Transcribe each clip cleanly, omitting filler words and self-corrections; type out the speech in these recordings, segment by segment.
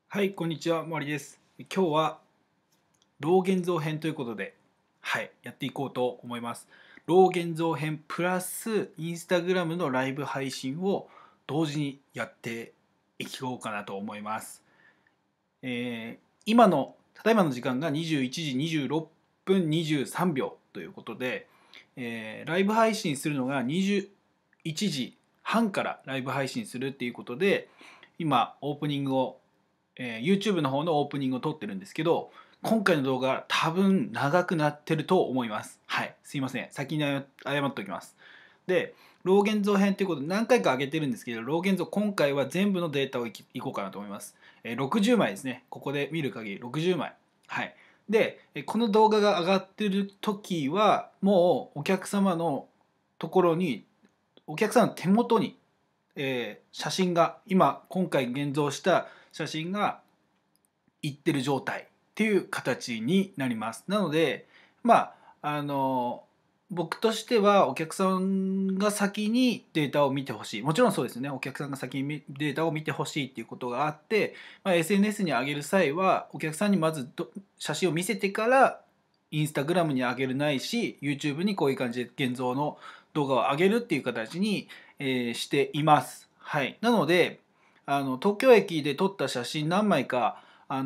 はい、こんにちは、森です。今日は老現像編ということで、やっていこうと思います。老現像編プラスインスタグラムのライブ配信を同時にやっていこうかなと思います。ただいまの時間が21時26分23秒ということで、ライブ配信するのが21時半からライブ配信するっていうことで、今オープニングをYouTube の方のオープニングを撮ってるんですけど、今回の動画多分長くなってると思います。はい、すいません。先に謝っておきます。で、老現像編ということで何回か上げてるんですけど、老現像今回は全部のデータをいこうかなと思います。60枚ですね。ここで見る限り60枚。はい。で、この動画が上がってる時は、もうお客様のところに、お客さんの手元に、写真が、今回現像した写真がいってる状態っていう形になります。なので、まあ、僕としてはお客さんが先にデータを見てほしい。もちろんそうですね。お客さんが先にデータを見てほしいっていうことがあって、SNS に上げる際はお客さんにまず写真を見せてからインスタグラムに上げるないし、YouTube にこういう感じで現像の動画を上げるっていう形に、しています。はい。なので、東京駅で撮った写真何枚か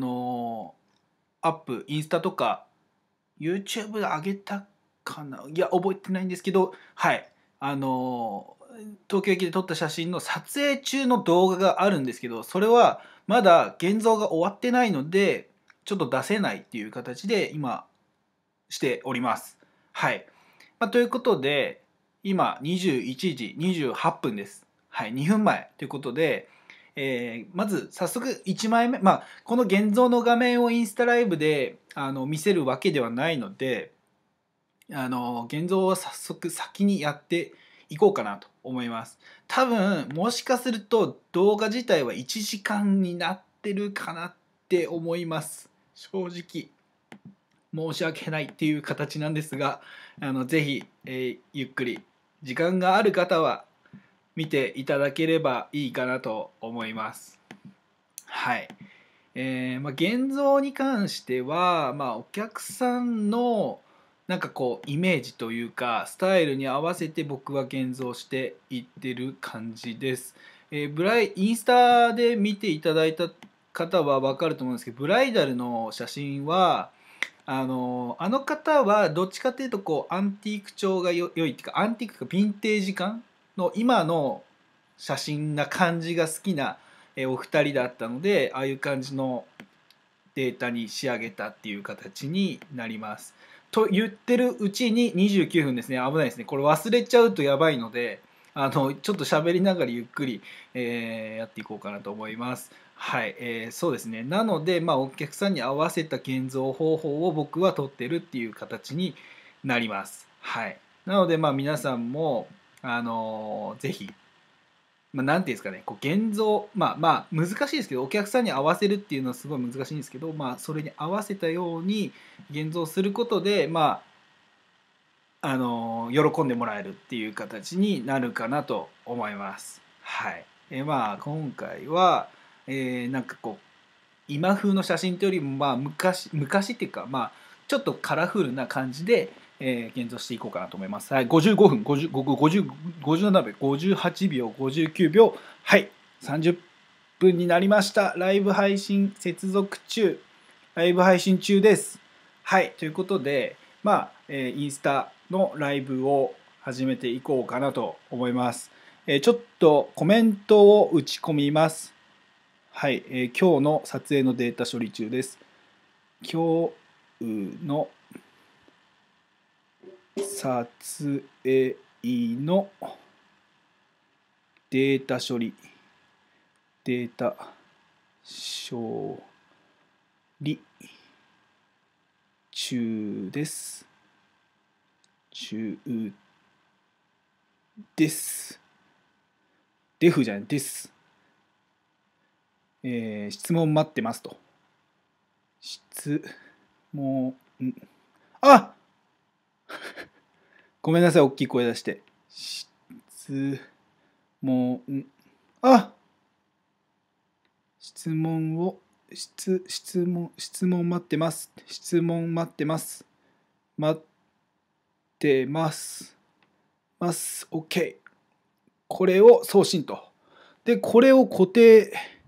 インスタとか YouTube で上げたかな、いや覚えてないんですけど、はい東京駅で撮った写真の撮影中の動画があるんですけど、それはまだ現像が終わってないのでちょっと出せないっていう形で今しております。はい、ということで今21時28分です。はい、2分前ということで、まず早速1枚目、この現像の画面をインスタライブで見せるわけではないので、現像を早速先にやっていこうかなと思います。多分もしかすると動画自体は1時間になってるかなって思います。正直申し訳ないっていう形なんですが、ぜひ、ゆっくり時間がある方は見ていただければいいかなと思います。はい。現像に関しては、お客さんのなんかこうイメージというかスタイルに合わせて僕は現像していってる感じです。インスタで見ていただいた方は分かると思うんですけど、ブライダルの写真はあの方はどっちかというとこうアンティーク調が良いっていうか、アンティークかヴィンテージ感の今の写真な感じが好きなお二人だったので、ああいう感じのデータに仕上げたっていう形になります。と言ってるうちに29分ですね。危ないですね。これ忘れちゃうとやばいので、ちょっと喋りながらゆっくり、やっていこうかなと思います。はい、そうですね。なので、お客さんに合わせた現像方法を僕は取ってるっていう形になります。はい。なので、皆さんも、ぜひなんていうんですかね、こう現像、難しいですけど、お客さんに合わせるっていうのはすごい難しいんですけど、それに合わせたように現像することで、喜んでもらえるっていう形になるかなと思います。はい。今回は、なんかこう今風の写真というよりも、昔っていうか、ちょっとカラフルな感じで、現像していこうかなと思います。はい、55分、57秒、58秒、59秒、はい、30分になりました。ライブ配信接続中、ライブ配信中です。はい、ということで、インスタのライブを始めていこうかなと思います。ちょっとコメントを打ち込みます。はい、今日の撮影のデータ処理中です。今日の撮影のデータ処理、データ処理中です。中です。デフじゃないです。質問待ってますと。質問、あごめんなさい、大きい声出して。質問、質問を質問待ってます。質問待ってます。待ってます。OK。これを送信と。で、これを固定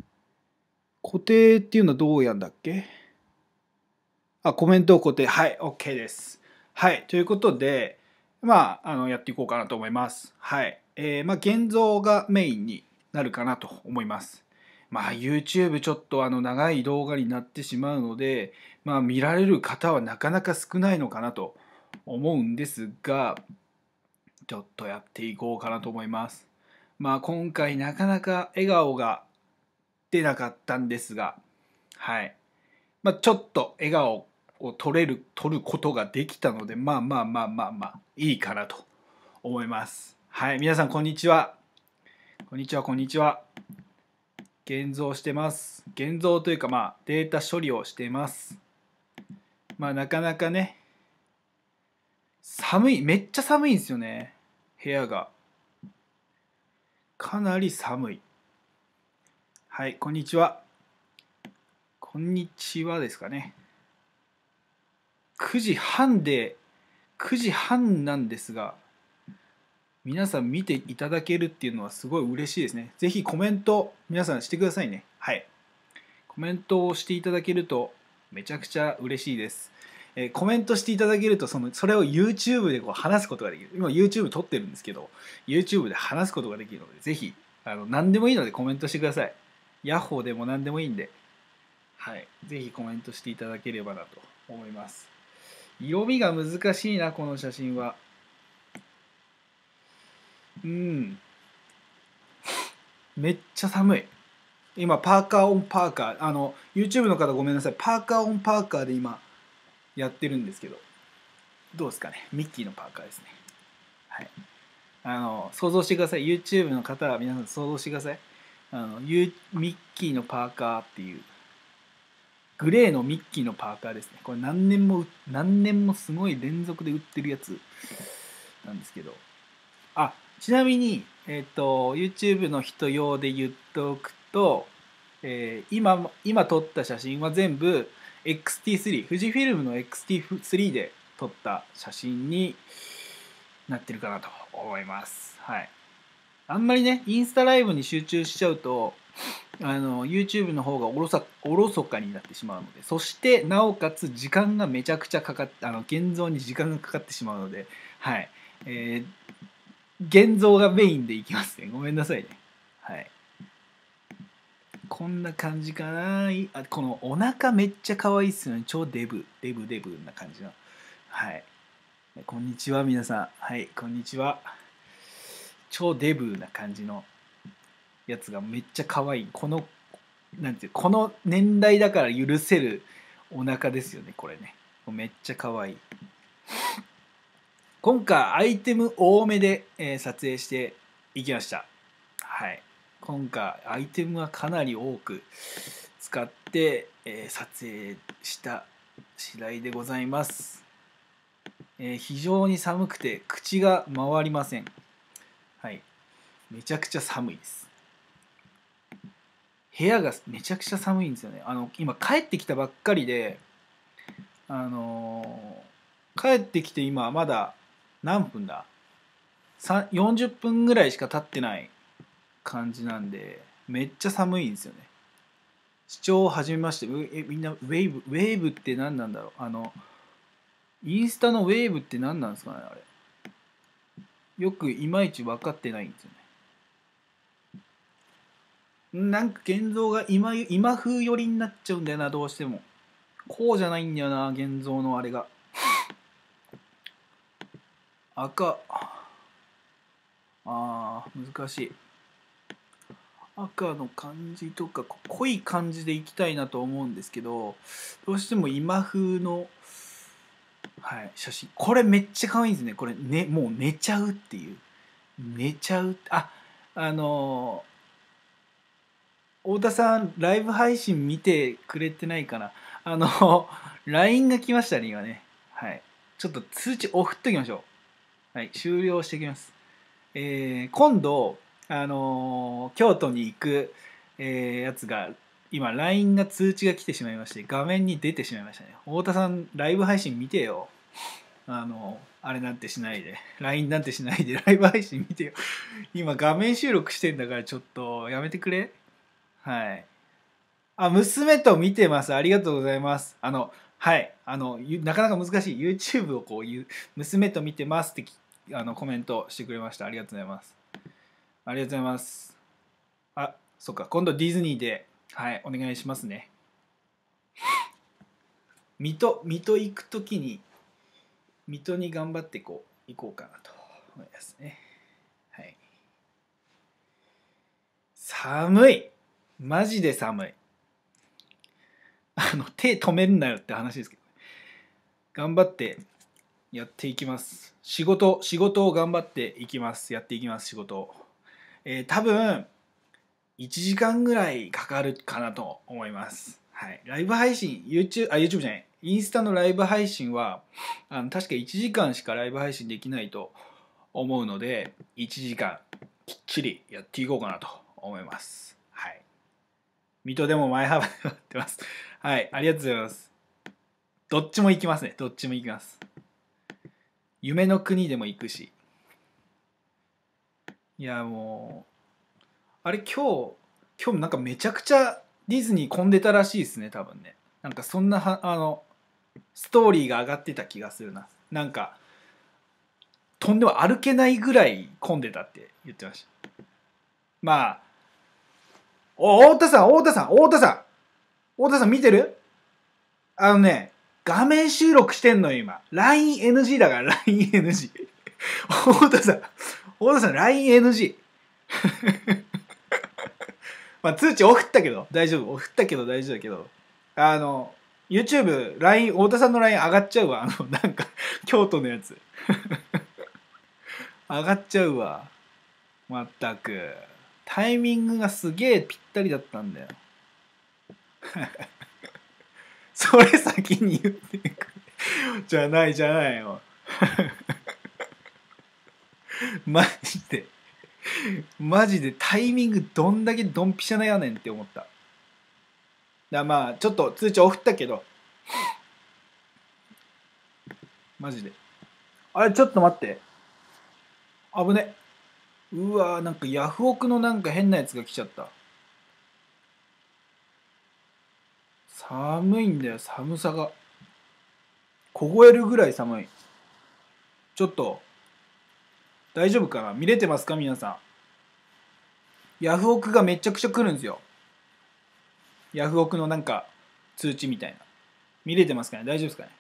っていうのはどうやんだっけ？コメントを固定。はい、OK です。はい、ということで、やっていこうかなと思います。はい。現像がメインになるかなと思います。YouTube ちょっと長い動画になってしまうので、見られる方はなかなか少ないのかなと思うんですが、ちょっとやっていこうかなと思います。今回なかなか笑顔が出なかったんですが、はい。ちょっと笑顔を取ることができたので、いいかなと思います。はい。皆さん、こんにちは。こんにちは。現像してます。現像というか、データ処理をしています。なかなかね、めっちゃ寒いんですよね。部屋が。かなり寒い。はい、こんにちは。こんにちはですかね。9時半なんですが、皆さん見ていただけるっていうのはすごい嬉しいですね。ぜひコメント皆さんしてくださいね。はい。コメントをしていただけるとめちゃくちゃ嬉しいです。コメントしていただけるとそれを YouTube で話すことができる。今 YouTube 撮ってるんですけど、YouTube で話すことができるので、ぜひ何でもいいのでコメントしてください。ヤッホーでも何でもいいんで、はい。ぜひコメントしていただければなと思います。色味が難しいな、この写真は。めっちゃ寒い。今、パーカーオンパーカー。YouTube の方ごめんなさい。パーカーオンパーカーで今、やってるんですけど。どうですかね。ミッキーのパーカーですね。はい。想像してください。YouTube の方は皆さん想像してください。ミッキーのパーカーっていう、グレーのミッキーのパーカーですね。これ何年もすごい連続で売ってるやつなんですけど。ちなみに、YouTube の人用で言っておくと、今撮った写真は全部 XT3、富士フィルムの XT3 で撮った写真になってるかなと思います。はい。あんまりね、インスタライブに集中しちゃうと、YouTube の方がおろそかになってしまうので、そしてなおかつ時間がめちゃくちゃかかって、現像に時間がかかってしまうので、はい。現像がメインでいきますね。ごめんなさいね。はい。こんな感じかな。このお腹めっちゃ可愛いっすよね。超デブな感じの。はい。こんにちは、皆さん。はい、こんにちは。超デブな感じのやつがめっちゃ可愛い。この年代だから許せるお腹ですよね、これね。めっちゃ可愛い。今回アイテム多めで、撮影していきました。はい。今回アイテムはかなり多く使って、撮影した次第でございます。非常に寒くて口が回りません。はい。めちゃくちゃ寒いです。部屋がめちゃくちゃ寒いんですよね。今帰ってきたばっかりで、帰ってきて今まだ何分だ40分ぐらいしか経ってない感じなんで、めっちゃ寒いんですよね。視聴を始めまして、みんなウェーブって何なんだろう。インスタのウェーブって何なんですかね、あれ。よくいまいち分かってないんですよね。なんか現像が今風寄りになっちゃうんだよな、どうしても。こうじゃないんだよな、現像のあれが。難しい。赤の感じとか濃い感じでいきたいなと思うんですけど、どうしても今風の、はい、写真。これめっちゃ可愛いんですね。これ、ね、もう寝ちゃうっていう。寝ちゃう。あの太田さん、ライブ配信見てくれてないかな。LINE が来ましたね、今ね。はい。ちょっと通知オフっときましょう。はい、終了していきます。今度、京都に行く、やつが今 LINE が通知が来てしまいまして、画面に出てしまいましたね。太田さんライブ配信見てよ。あれなんてしないで LINE なんてしないでライブ配信見てよ。今画面収録してんだからちょっとやめてくれ。はい。あ、娘と見てます。ありがとうございます。はい。なかなか難しい。YouTube をこう言う、娘と見てますってコメントしてくれました。ありがとうございます。ありがとうございます。あ、そっか。今度ディズニーで、はい、お願いしますね。水戸行くときに、水戸に頑張って行こうかなと思いますね。はい。寒い。マジで寒い。手止めるなよって話ですけど、頑張ってやっていきます。仕事を頑張っていきます。やっていきます、仕事を。多分、1時間ぐらいかかるかなと思います。はい。ライブ配信、YouTube じゃない、インスタのライブ配信は、確か1時間しかライブ配信できないと思うので、1時間きっちりやっていこうかなと思います。はい。水戸でも前幅でやってます。はい。ありがとうございます。どっちも行きますね。どっちも行きます。夢の国でも行くし。いや、もう、あれ今日なんかめちゃくちゃディズニー混んでたらしいですね、多分ね。なんかそんなストーリーが上がってた気がするな。なんか、とんでも歩けないぐらい混んでたって言ってました。まあ、太田さん、太田さん見てる？画面収録してんのよ、今。LINENG だから、LINENG。太田さん、LINENG。まあ、通知オフったけど、大丈夫。オフったけど大丈夫だけど。YouTube、LINE、太田さんの LINE 上がっちゃうわ。なんか、京都のやつ。上がっちゃうわ。まったく。タイミングがすげえぴったりだったんだよ。それ先に言ってくれ。じゃないよ。マジでタイミングどんだけドンピシャなやねんって思った。まあちょっと通知オフったけど、マジで。あれちょっと待って。危ね。うわー、なんかヤフオクのなんか変なやつが来ちゃった。寒いんだよ、寒さが。凍えるぐらい寒い。ちょっと、大丈夫かな？見れてますか皆さん。ヤフオクがめちゃくちゃ来るんですよ。ヤフオクのなんか通知みたいな。見れてますかね？大丈夫ですかね？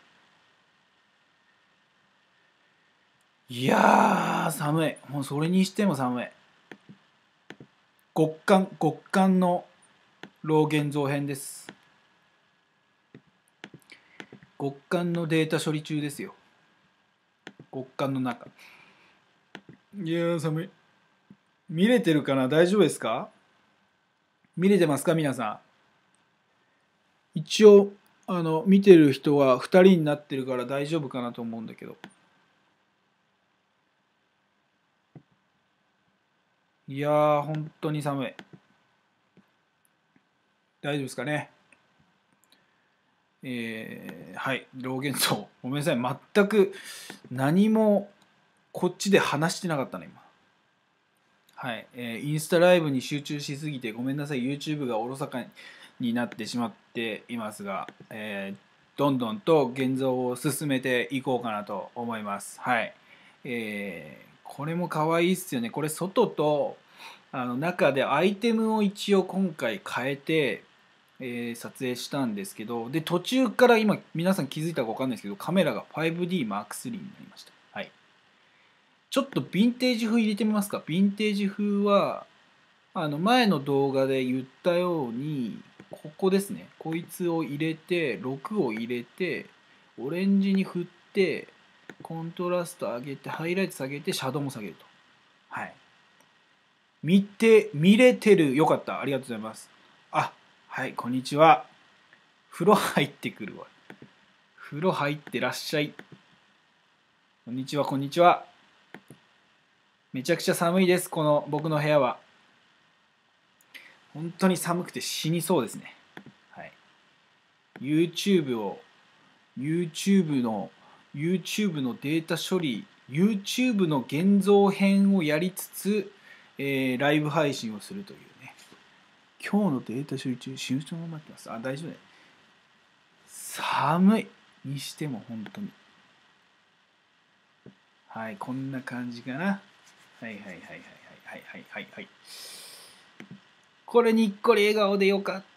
いやー、寒い。もうそれにしても寒い。極寒の老現像編です。極寒のデータ処理中ですよ。極寒の中。いやー、寒い。見れてるかな？大丈夫ですか？見れてますか皆さん。一応、見てる人は2人になってるから大丈夫かなと思うんだけど。いやー、本当に寒い。大丈夫ですかね。はい、老元層。ごめんなさい。全く何もこっちで話してなかったね、今。はい、インスタライブに集中しすぎてごめんなさい。YouTube がおろそかになってしまっていますが、どんどんと現像を進めていこうかなと思います。はい。これも可愛いっすよね。これ外と中でアイテムを一応今回変えて、撮影したんですけど、で途中から今皆さん気づいたか分かんないですけど、カメラが 5DMark3 になりました。はい。ちょっとヴィンテージ風入れてみますか。ヴィンテージ風は前の動画で言ったようにここですね。こいつを入れて6を入れてオレンジに振ってコントラスト上げてハイライト下げてシャドウも下げると。はい。見れてる。よかった。ありがとうございます。あ、はい、こんにちは。風呂入ってくるわ。風呂入ってらっしゃい。こんにちは、こんにちは。めちゃくちゃ寒いです、僕の部屋は。本当に寒くて死にそうですね。 YouTube を YouTube のデータ処理 YouTube の現像編をやりつつ、ライブ配信をするというね。今日のデータ処理中死ぬ人も待ってます。あ、大丈夫ね。寒いにしても本当に。はい、こんな感じかな。はいはいはいはいはいはいはいはい。これにっこり笑顔でよかった。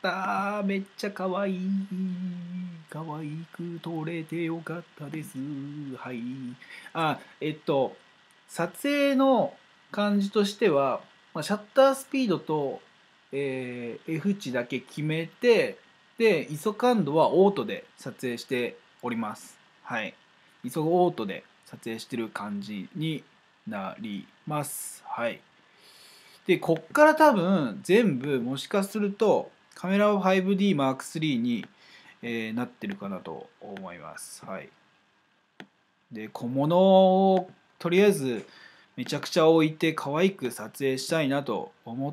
めっちゃ可愛い。可愛く撮れてよかったです。はい。あ、撮影の感じとしては、シャッタースピードと、F 値だけ決めて、で、ISO 感度はオートで撮影しております。はい。ISO オートで撮影してる感じになります。はい。で、こっから多分全部もしかするとカメラ 5D Mark III に、なってるかなと思います。はい。で、小物をとりあえずめちゃくちゃ置いて可愛く撮影したいなと思って、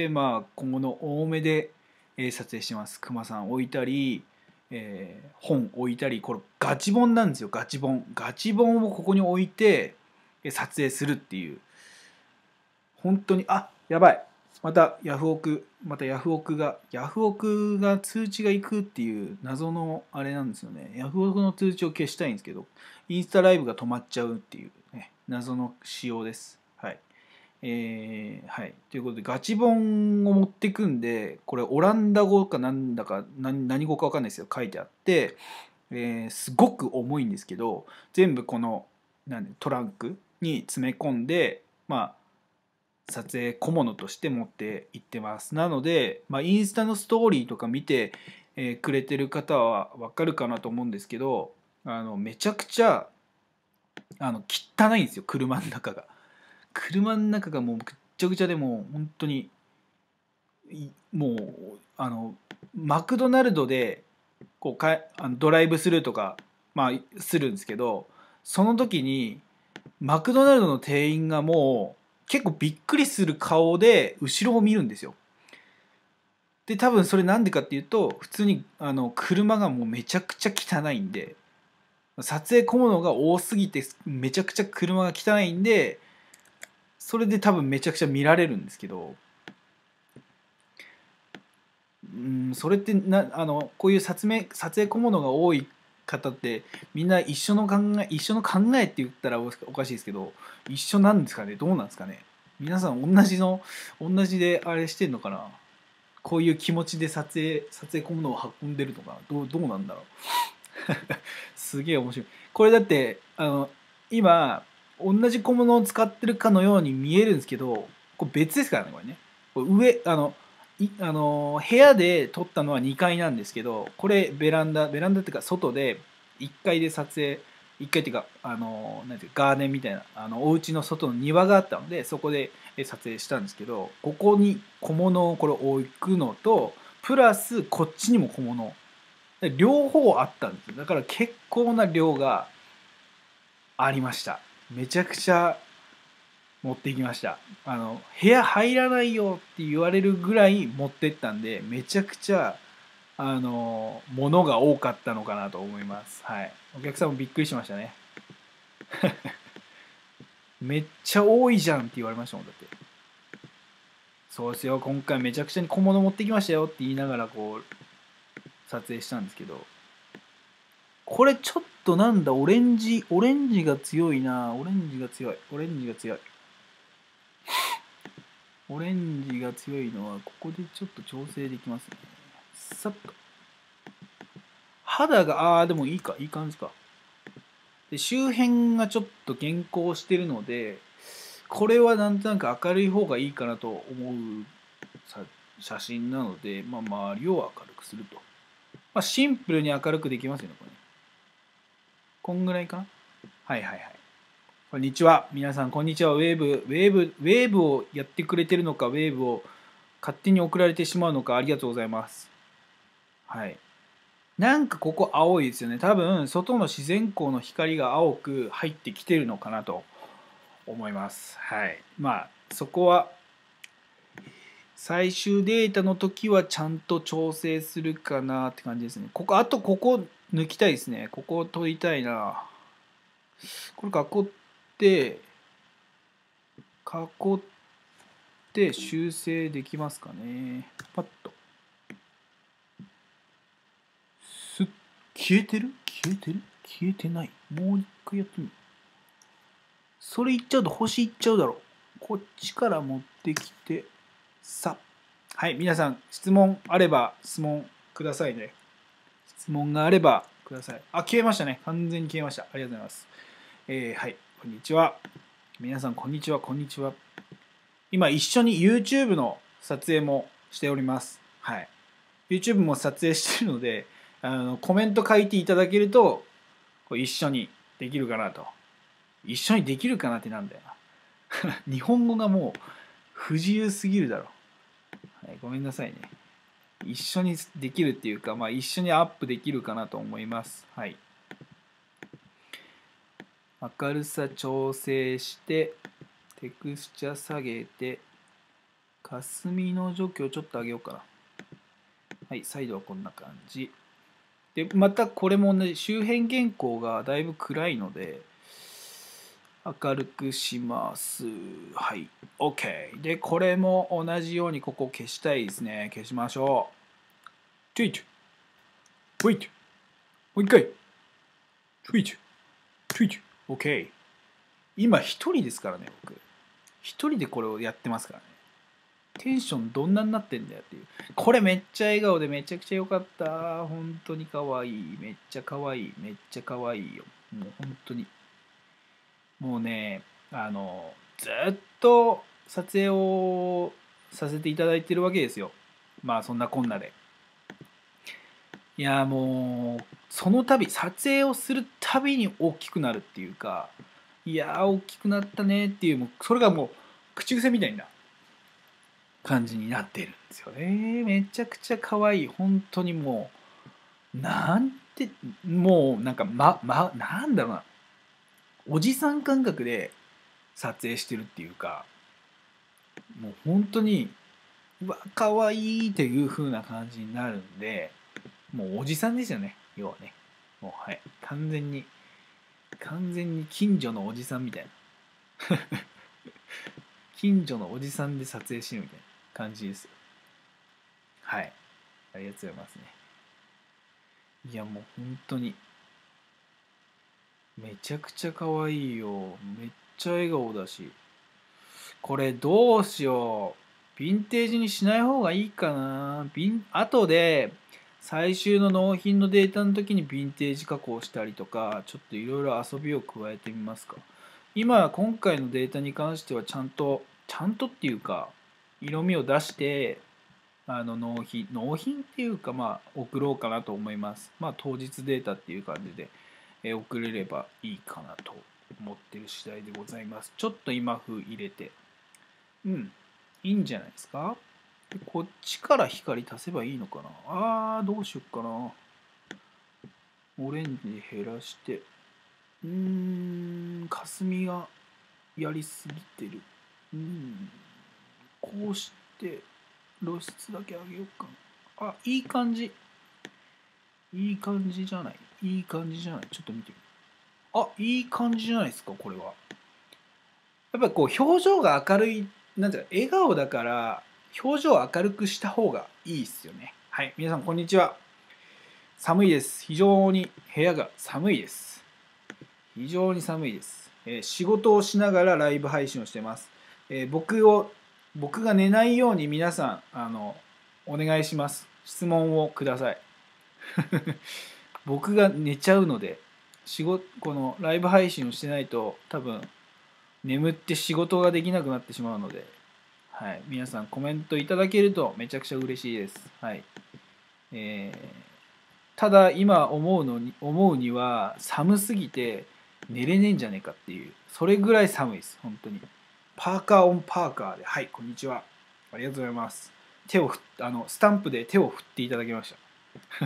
まあ小物多めで、撮影してます。クマさん置いたり、本置いたり、これガチ本なんですよ、ガチ本。ガチ本をここに置いて撮影するっていう。本当に、あ、やばい。またヤフオクが通知がいくっていう謎のあれなんですよね。ヤフオクの通知を消したいんですけど、インスタライブが止まっちゃうっていうね、謎の仕様です。はい。はい。ということで、ガチ本を持ってくんで、これオランダ語かなんだか、何語かわかんないですよ。書いてあって、すごく重いんですけど、全部このトランクに詰め込んで、まあ、撮影小物として持って行ってます。なので、インスタのストーリーとか見て、くれてる方はわかるかなと思うんですけど、めちゃくちゃ汚いんですよ、車の中が。車の中がもうぐっちゃぐちゃで、もう本当にもうマクドナルドでこうドライブスルーとか、するんですけど、その時にマクドナルドの店員がもう結構びっくりする顔で後ろを見るんですよ。で多分それなんでかっていうと、普通に車がもうめちゃくちゃ汚いんで、撮影小物が多すぎてめちゃくちゃ車が汚いんで、それで多分めちゃくちゃ見られるんですけど、それってこういう撮影小物が多い方ってみんな一緒の考えって言ったらおかしいですけど、一緒なんですかね、どうなんですかね。皆さん同じであれしてんのかな。こういう気持ちで撮影小物を運んでるのかな、どうなんだろう。すげえ面白い。これだって今同じ小物を使ってるかのように見えるんですけど、これ別ですからね、これね。これ上部屋で撮ったのは2階なんですけど、これベランダっていうか外で1階で撮影、1階っていうかなんていうかガーデンみたいなお家の外の庭があったので、そこで撮影したんですけど、ここに小物をこれ置くのとプラスこっちにも小物、両方あったんですよ。だから結構な量がありました。めちゃくちゃ持ってきました。部屋入らないよって言われるぐらい持ってったんで、めちゃくちゃ物が多かったのかなと思います。はい。お客さんもびっくりしましたね。めっちゃ多いじゃんって言われましたもん、だって。そうですよ、今回めちゃくちゃに小物持ってきましたよって言いながらこう撮影したんですけど、これちょっとなんだ、オレンジが強いな。オレンジが強い。オレンジが強いのはここでちょっと調整できますね。さっと肌がでもいい感じか。で周辺がちょっと減光してるので、これはなんとなく明るい方がいいかなと思う写真なので、周りを明るくすると。シンプルに明るくできますよね、これ。こんぐらいかな。はいはいはい。こんにちは。皆さん、こんにちは。ウェーブをやってくれてるのか、ウェーブを勝手に送られてしまうのか、ありがとうございます。はい。なんかここ青いですよね。多分、外の自然光の光が青く入ってきてるのかなと思います。はい。そこは、 最終データの時はちゃんと調整するかなって感じですね。あとここ抜きたいですね。ここ取りたいな。これ囲って修正できますかね。パッと。消えてる消えてない。もう一回やってみる。それいっちゃうと星いっちゃうだろう。こっちから持ってきて、はい、皆さん、質問あれば質問くださいね。質問があればください。消えましたね。完全に消えました。ありがとうございます。はい、こんにちは。皆さん、こんにちは。今、一緒に YouTube の撮影もしております。はい。YouTube も撮影してるので、コメント書いていただけると、一緒にできるかなと。一緒にできるかなってなんだよな。日本語がもう不自由すぎるだろ。はい、ごめんなさいね。一緒にできるっていうか、一緒にアップできるかなと思います。はい。明るさ調整して、テクスチャ下げて、霞の除去をちょっと上げようかな。はい、再度はこんな感じ。で、またこれも同じ。周辺原稿がだいぶ暗いので、明るくします。はい。OK。で、これも同じようにここ消したいですね。消しましょう。Tweet。Wait。もう一回。Tweet。Tweet。OK。今一人ですからね、僕。一人でこれをやってますからね。テンションどんなになってんだよっていう。これめっちゃ笑顔でめちゃくちゃ良かった。本当に可愛い。めっちゃ可愛い。めっちゃ可愛いよ。もう本当に。もうね、ずっと撮影をさせていただいてるわけですよ。まあそんなこんなで。いやもう、その度、撮影をするたびに大きくなるっていうか、いやー大きくなったねっていう、もうそれがもう口癖みたいな感じになってるんですよね。めちゃくちゃ可愛い。本当にもう、なんて、もうなんか、なんだろうな。おじさん感覚で撮影してるっていうか、もう本当に、うわ、可愛いっていう風な感じになるんで、もうおじさんですよね。要はね。もうはい。完全に近所のおじさんみたいな。近所のおじさんで撮影してるみたいな感じですよ。はい。ありがとうございますね。いやもう本当に、めちゃくちゃ可愛いよ。めっちゃ笑顔だし。これどうしよう。ヴィンテージにしない方がいいかな。後で最終の納品のデータの時にヴィンテージ加工したりとか、ちょっといろいろ遊びを加えてみますか。今回のデータに関してはちゃんとっていうか、色味を出して、納品っていうか、送ろうかなと思います。当日データっていう感じで、送れればいいかなと思ってる次第でございます。ちょっと今風入れて。いいんじゃないですか。でこっちから光足せばいいのかな。どうしよっかな。オレンジ減らして。霞がやりすぎてる。こうして、露出だけ上げようかな。いい感じ。いい感じじゃない。いい感じじゃない。ちょっと見てみる。いい感じじゃないですか、これは。やっぱりこう、表情が明るい、なんていうか、笑顔だから、表情を明るくした方がいいっすよね。はい、皆さん、こんにちは。寒いです。非常に部屋が寒いです。非常に寒いです。仕事をしながらライブ配信をしてます。僕が寝ないように皆さん、お願いします。質問をください。僕が寝ちゃうので、このライブ配信をしてないと、多分、眠って仕事ができなくなってしまうので、はい、皆さんコメントいただけるとめちゃくちゃ嬉しいです。はい。ただ今思うには寒すぎて寝れねえんじゃねえかっていう、それぐらい寒いです。本当に。パーカーオンパーカーで、はい、こんにちは。ありがとうございます。スタンプで手を振っていただきました。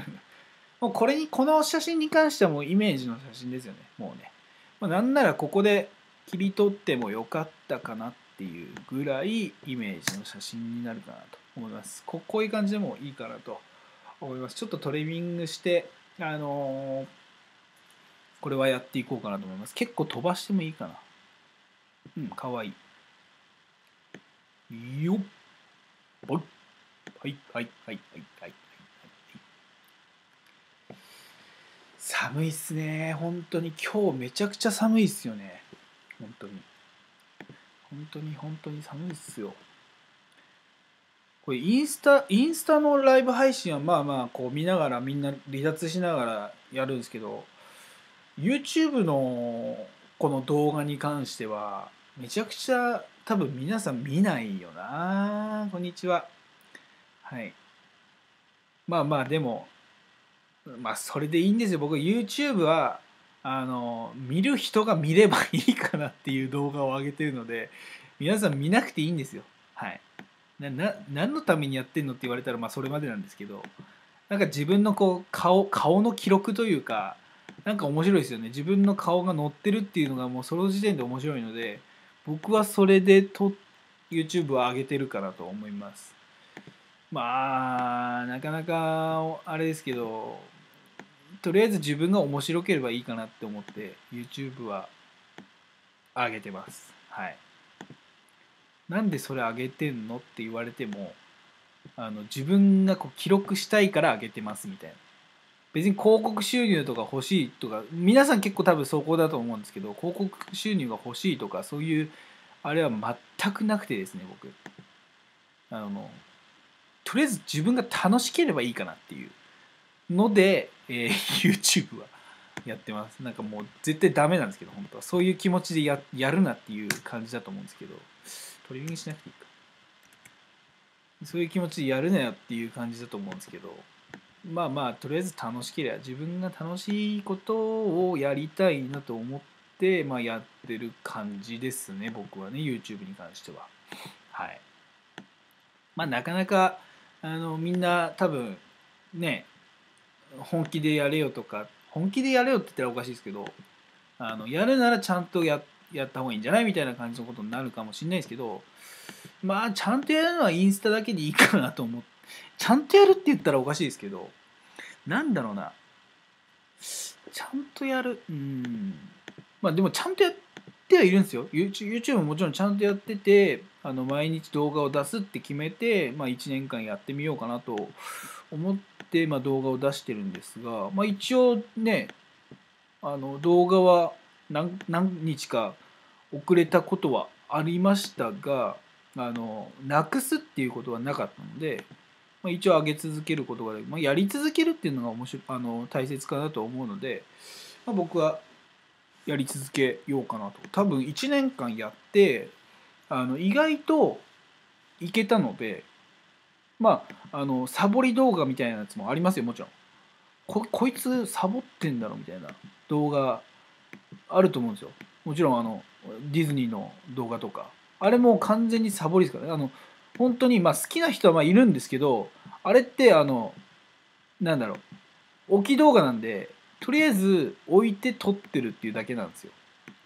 もうこの写真に関してはもうイメージの写真ですよね。もうね。なんならここで切り取ってもよかったかなっっていうぐらいイメージの写真になるかなと思います。こういう感じでもいいかなと思います。ちょっとトリミングしてこれはやっていこうかなと思います。結構飛ばしてもいいかな。うん、かわいい。よっ。はいはいはいはいはい。寒いっすね。本当に今日めちゃくちゃ寒いっすよね。本当に。本当に寒いっすよ。これインスタのライブ配信はまあまあこう見ながらみんな離脱しながらやるんですけど、YouTube のこの動画に関してはめちゃくちゃ多分皆さん見ないよな。こんにちは。はい。まあまあでもまあそれでいいんですよ。僕 YouTube は見る人が見ればいいかなっていう動画を上げてるので、皆さん見なくていいんですよ。はい。何のためにやってんのって言われたらまあそれまでなんですけど、なんか自分のこう顔の記録というか、なんか面白いですよね。自分の顔が載ってるっていうのがもうその時点で面白いので、僕はそれでYouTube を上げてるかなと思います。まあなかなかあれですけど、とりあえず自分が面白ければいいかなって思って YouTube は上げてます。はい。なんでそれ上げてんのって言われても、自分がこう記録したいから上げてますみたいな。別に広告収入とか欲しいとか、皆さん結構多分そこだと思うんですけど、広告収入が欲しいとかそういうあれは全くなくてですね、僕とりあえず自分が楽しければいいかなっていうので、YouTube はやってます。なんかもう絶対ダメなんですけど、本当はそういう気持ちでやるなっていう感じだと思うんですけど、トリミングしなくていいか。そういう気持ちでやるなよっていう感じだと思うんですけど、まあまあとりあえず楽しければ自分が楽しいことをやりたいなと思って、まあ、やってる感じですね、僕はね。 YouTube に関しては。はい。まあなかなかみんな多分ね、本気でやれよとか、本気でやれよって言ったらおかしいですけど、やるならちゃんとやった方がいいんじゃないみたいな感じのことになるかもしれないですけど、まあちゃんとやるのはインスタだけでいいかなと思って、ちゃんとやるって言ったらおかしいですけど、なんだろうな、ちゃんとやる、まあでもちゃんとやってはいるんですよ。YouTube ももちろんちゃんとやってて、毎日動画を出すって決めて、まあ、1年間やってみようかなと思って、まあ、動画を出してるんですが、まあ、一応ね、動画は何日か遅れたことはありましたが、なくすっていうことはなかったので、まあ、一応上げ続けることができる、まあ、やり続けるっていうのが面白い大切かなと思うので、まあ、僕はやり続けようかなと。多分1年間やって意外といけたので、まあサボり動画みたいなやつもありますよ、もちろん。こいつサボってんだろみたいな動画あると思うんですよ。もちろんディズニーの動画とかあれも完全にサボりですからね。本当にまあ好きな人はまあいるんですけど、あれってなんだろう、置き動画なんでとりあえず置いて撮ってるっていうだけなんですよ。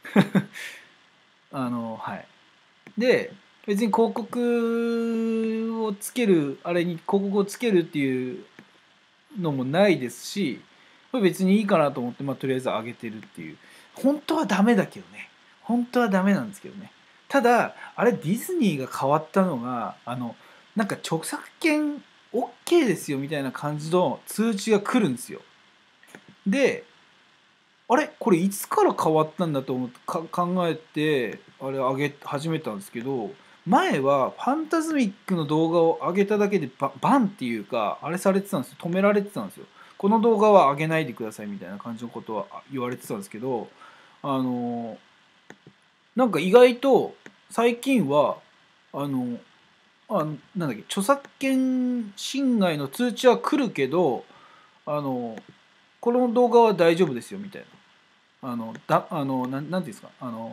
はい。で別に広告をつけるあれに広告をつけるっていうのもないですし、これ別にいいかなと思って、まあ、とりあえず上げてるっていう。本当はダメだけどね。本当はダメなんですけどね。ただあれディズニーが変わったのがなんか著作権 OK ですよみたいな感じの通知が来るんですよ。であれこれいつから変わったんだと思って考えてあれ上げ始めたんですけど、前はファンタズミックの動画を上げただけでバンっていうかあれされてたんですよ。止められてたんですよ。この動画は上げないでくださいみたいな感じのことは言われてたんですけど、あのなんか意外と最近はあのなんだっけ、著作権侵害の通知は来るけどこの動画は大丈夫ですよみたいな。なんていうんですか、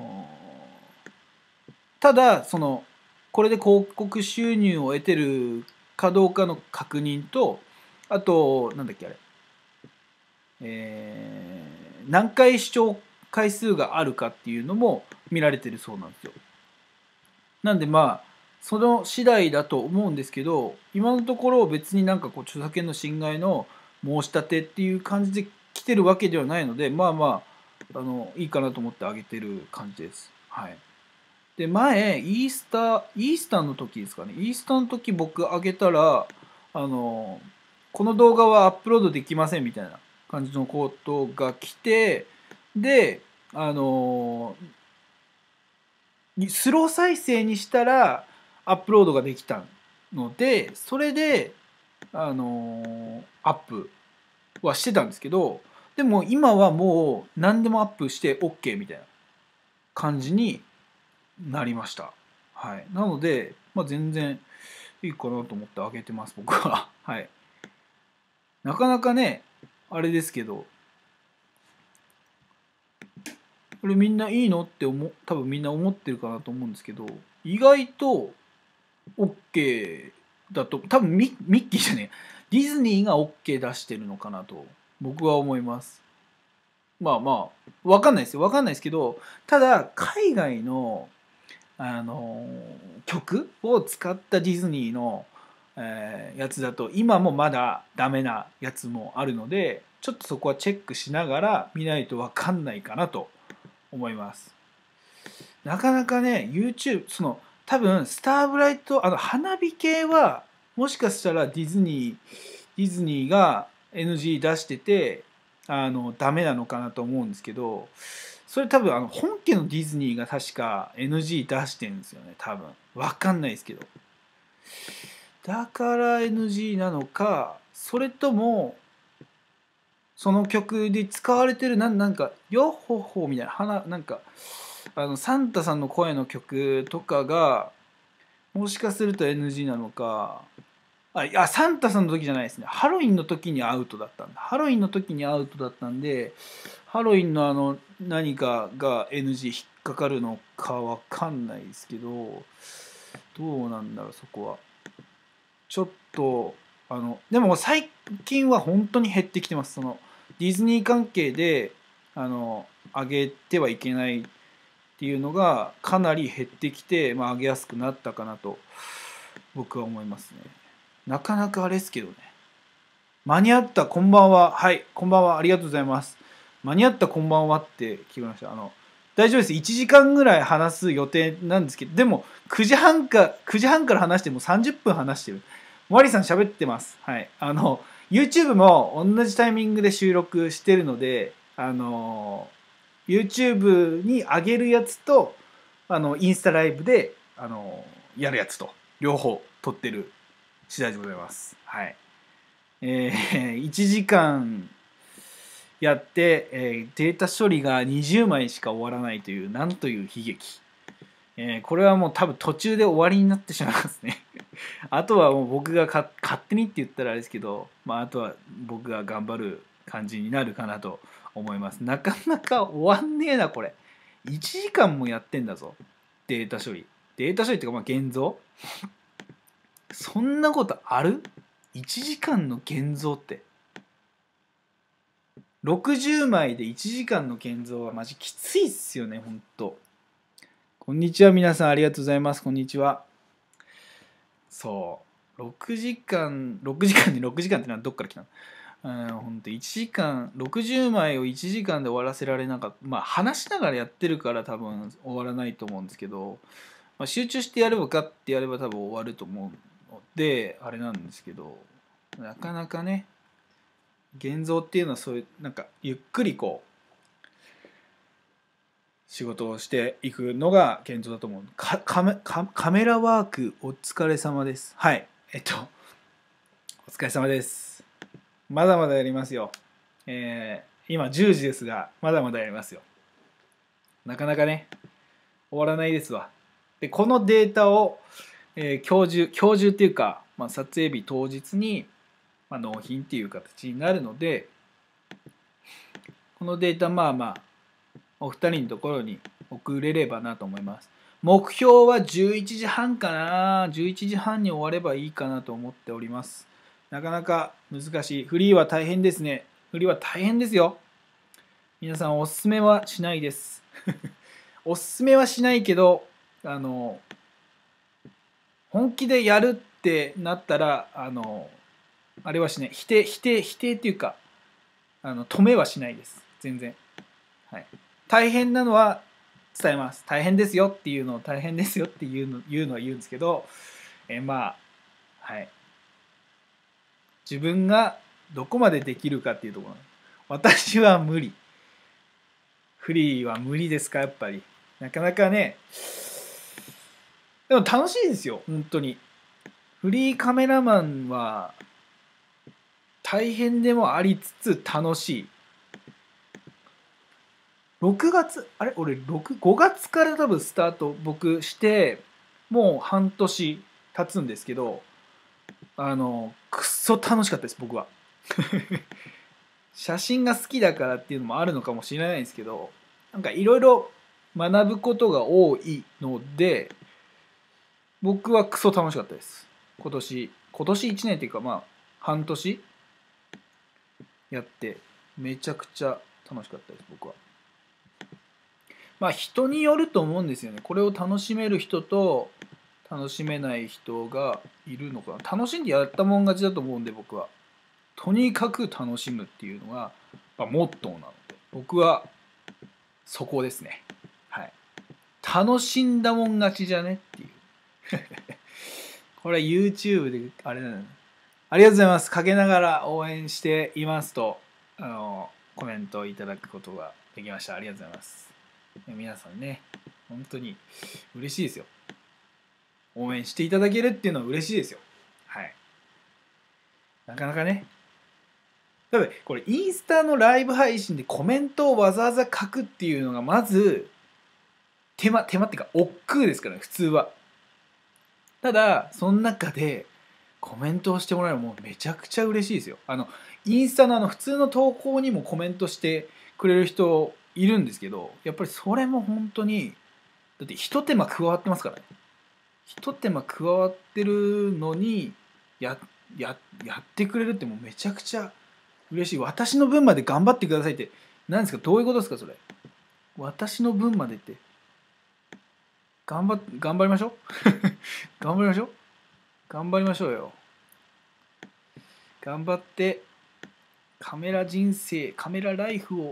ただこれで広告収入を得てるかどうかの確認と、あとなんだっけあれ、何回視聴回数があるかっていうのも見られてるそうなんですよ。 なんでまあその次第だと思うんですけど、今のところ別になんかこう著作権の侵害の申し立てっていう感じで来てるわけではないので、まあまあいいかなと思ってあげてる感じです。はい。で前イースターの時ですかね、イースターの時僕あげたらこの動画はアップロードできませんみたいな感じのことが来て、であのスロー再生にしたらアップロードができたので、それでアップはしてたんですけど、でも今はもう何でもアップして OK みたいな感じになりました。はい、なので、まあ、全然いいかなと思ってあげてます僕は。はい、なかなかねあれですけど、これみんないいのって多分みんな思ってるかなと思うんですけど、意外と OK だと、多分ミッキーじゃねえ、ディズニーが OK 出してるのかなと僕は思います。まあまあ分かんないですよ、分かんないですけど、ただ海外の曲を使ったディズニーの、やつだと今もまだダメなやつもあるので、ちょっとそこはチェックしながら見ないと分かんないかなと思います。なかなかね YouTube 多分スターブライト花火系はもしかしたらディズニーが NG 出しててダメなのかなと思うんですけど、それ多分本家のディズニーが確か NG 出してるんですよね、多分。わかんないですけど、だから NG なのか、それともその曲で使われてるなんかヨッホッホみたいななんかサンタさんの声の曲とかがもしかすると NG なのか。いやサンタさんの時じゃないですね、ハロウィンの時にアウトだったんだ、ハロウィンの時にアウトだったんで、ハロウィンの何かが NG 引っかかるのかわかんないですけど、どうなんだろうそこは。ちょっとでも最近は本当に減ってきてます。ディズニー関係で上げてはいけないっていうのがかなり減ってきて、まあ、上げやすくなったかなと僕は思いますね。なかなかあれですけどね。間に合ったこんばんは。はい、こんばんは。ありがとうございます。間に合ったこんばんはって聞きました。大丈夫です。1時間ぐらい話す予定なんですけど、でも9時半から話しても30分話してる。マリさん喋ってます。はい。YouTube も同じタイミングで収録してるので、YouTube に上げるやつと、インスタライブで、やるやつと、両方撮ってる次第でございます。はい。1時間やって、データ処理が20枚しか終わらないという、なんという悲劇。これはもう多分途中で終わりになってしまいますね。あとはもう僕が勝手にって言ったらあれですけど、まあ、あとは僕が頑張る感じになるかなと思います。なかなか終わんねえな、これ。1時間もやってんだぞ。データ処理。データ処理っていうか、まあ、現像そんなことある？ 1 時間の現像って。60枚で1時間の現像はマジきついっすよね、ほんと。こんにちは、皆さんありがとうございます。こんにちは。そう。6時間、6時間で6時間ってのはどっから来たの？ほんと1時間、60枚を1時間で終わらせられなかった。まあ話しながらやってるから多分終わらないと思うんですけど、まあ、集中してやればガッてやれば多分終わると思うので、あれなんですけど、なかなかね、現像っていうのはそういうなんかゆっくりこう仕事をしていくのが現像だと思う。カメラワークお疲れ様です。はい、お疲れ様です。まだまだやりますよ。今10時ですがまだまだやりますよ。なかなかね終わらないですわ。でこのデータを、今日中っていうか、まあ、撮影日当日に、まあ、納品っていう形になるので、このデータまあまあお二人のところに送れればなと思います。目標は11時半かな。11時半に終わればいいかなと思っております。なかなか難しい。フリーは大変ですね。フリーは大変ですよ。皆さんおすすめはしないです。おすすめはしないけど、 本気でやるってなったらあれはしない、否定っていうか止めはしないです、全然。はい、大変なのは伝えます。大変ですよっていうのを大変ですよっていうのは言うんですけど、まあはい、自分がどこまでできるかっていうところ。私は無理。フリーは無理ですか、やっぱり。なかなかね。でも楽しいですよ、本当に。フリーカメラマンは大変でもありつつ楽しい。6月、あれ俺5月から多分スタート僕してもう半年経つんですけど、くっそ楽しかったです僕は。写真が好きだからっていうのもあるのかもしれないんですけど、なんかいろいろ学ぶことが多いので、僕はクソ楽しかったです。今年1年っていうかまあ半年やってめちゃくちゃ楽しかったです僕は。まあ人によると思うんですよね。これを楽しめる人と楽しめない人がいるのかな。楽しんでやったもん勝ちだと思うんで僕は。とにかく楽しむっていうのが、まあ、モットーなので僕はそこですね。はい。楽しんだもん勝ちじゃねっていう。これ YouTube であれなの。ありがとうございます。かけながら応援していますとコメントをいただくことができました。ありがとうございます。皆さんね、本当に嬉しいですよ。応援していただけるっていうのは嬉しいですよ。はい。なかなかね。多分これインスタのライブ配信でコメントをわざわざ書くっていうのがまず手間っていうか億劫ですからね、普通は。ただその中でコメントをしてもらえるのもめちゃくちゃ嬉しいですよ。インスタの普通の投稿にもコメントしてくれる人いるんですけど、やっぱりそれも本当にだって一手間加わってますからね。一手間加わってるのにやってくれるってもうめちゃくちゃ嬉しい。私の分まで頑張ってくださいって何ですか、どういうことですかそれ。私の分までって頑張りましょう頑張りましょう頑張りましょうよ。頑張ってカメラ人生カメラライフを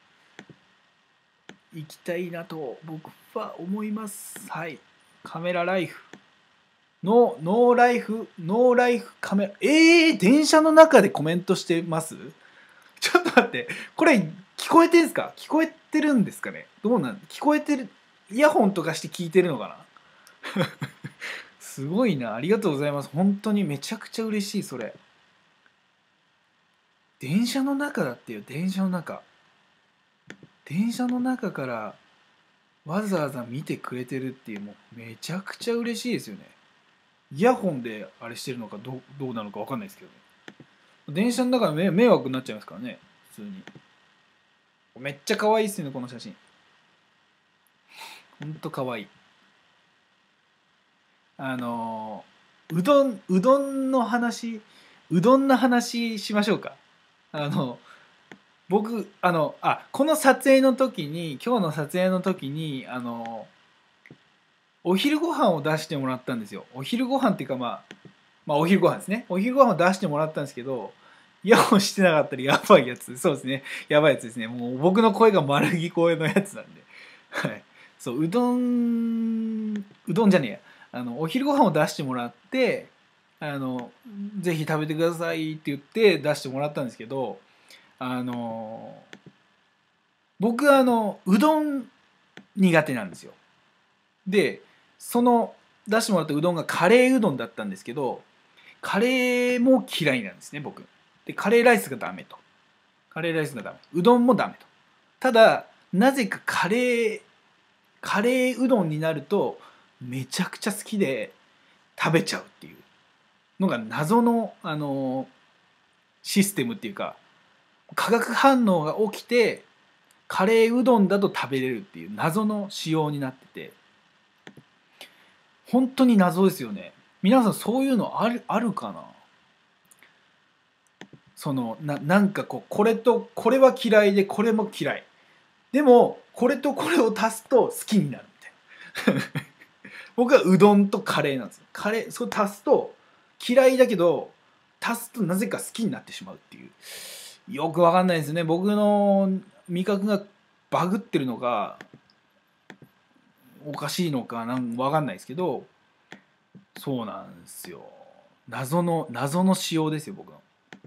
生きたいなと僕は思います。はい、カメラライフノーライフカメラ電車の中でコメントしてます？ちょっと待って、これ聞こえてんすか？聞こえてるんですかね？どうなん聞こえてる？イヤホンとかして聞いてるのかなすごいな、ありがとうございます。本当にめちゃくちゃ嬉しい。それ電車の中だってよ。電車の中からわざわざ見てくれてるっていう、もうめちゃくちゃ嬉しいですよね。イヤホンであれしてるのかどうなのか分かんないですけどね。電車の中で迷惑になっちゃいますからね、普通に。めっちゃ可愛いっすよね、この写真。ほんと可愛い。うどんの話しましょうか。僕この撮影の時に今日の撮影の時にお昼ご飯を出してもらったんですよ。お昼ご飯っていうかまあお昼ご飯ですね。お昼ご飯を出してもらったんですけど、イヤホンしてなかったらやばいやつ。そうですね。やばいやつですね。もう僕の声が丸聞こえのやつなんで。はい。そう、うどんじゃねえや。お昼ご飯を出してもらって、ぜひ食べてくださいって言って出してもらったんですけど、僕うどん苦手なんですよ。で、その出してもらったうどんがカレーうどんだったんですけど、カレーも嫌いなんですね僕。でカレーライスがダメと。カレーライスがダメ。うどんもダメと。ただなぜかカレーうどんになるとめちゃくちゃ好きで食べちゃうっていうのが謎のシステムっていうか、化学反応が起きてカレーうどんだと食べれるっていう謎の仕様になってて、本当に謎ですよね。皆さんそういうのあるかな。なんかこれとこれは嫌いでこれも嫌いでもこれとこれを足すと好きになるみたいな僕はうどんとカレーなんですよ。カレーそれ足すと嫌いだけど足すとなぜか好きになってしまうっていう、よくわかんないですね。僕の味覚がバグってるのかおかしいのかわかんないですけど、そうなんですよ。謎の仕様ですよ僕の。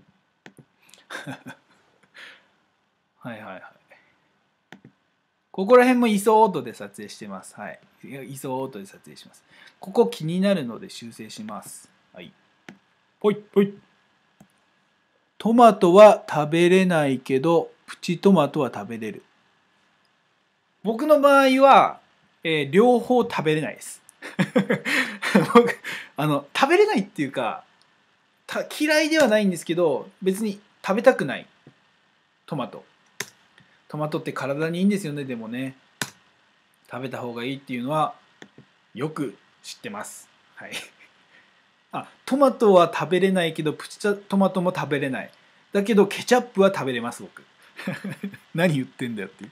はいはいはい。ここら辺もイソートで撮影してます。はい。イソートで撮影します。ここ気になるので修正します。はい。ぽいぽい。トマトは食べれないけど、プチトマトは食べれる。僕の場合は、両方食べれないです。僕、食べれないっていうか、嫌いではないんですけど、別に食べたくない。トマト。トマトって体にいいんですよね、でもね。食べた方がいいっていうのは、よく知ってます。はい。トマトは食べれないけど、プチトマトも食べれない。だけど、ケチャップは食べれます、僕。何言ってんだよっていう。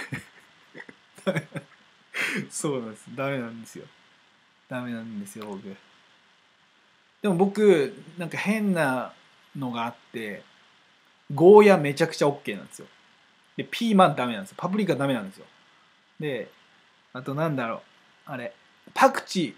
そうなんです。ダメなんですよ。ダメなんですよ、僕。でも僕、なんか変なのがあって、ゴーヤめちゃくちゃ OK なんですよ。で、ピーマンダメなんですよ。パプリカダメなんですよ。で、あとなんだろう。あれ、パクチー、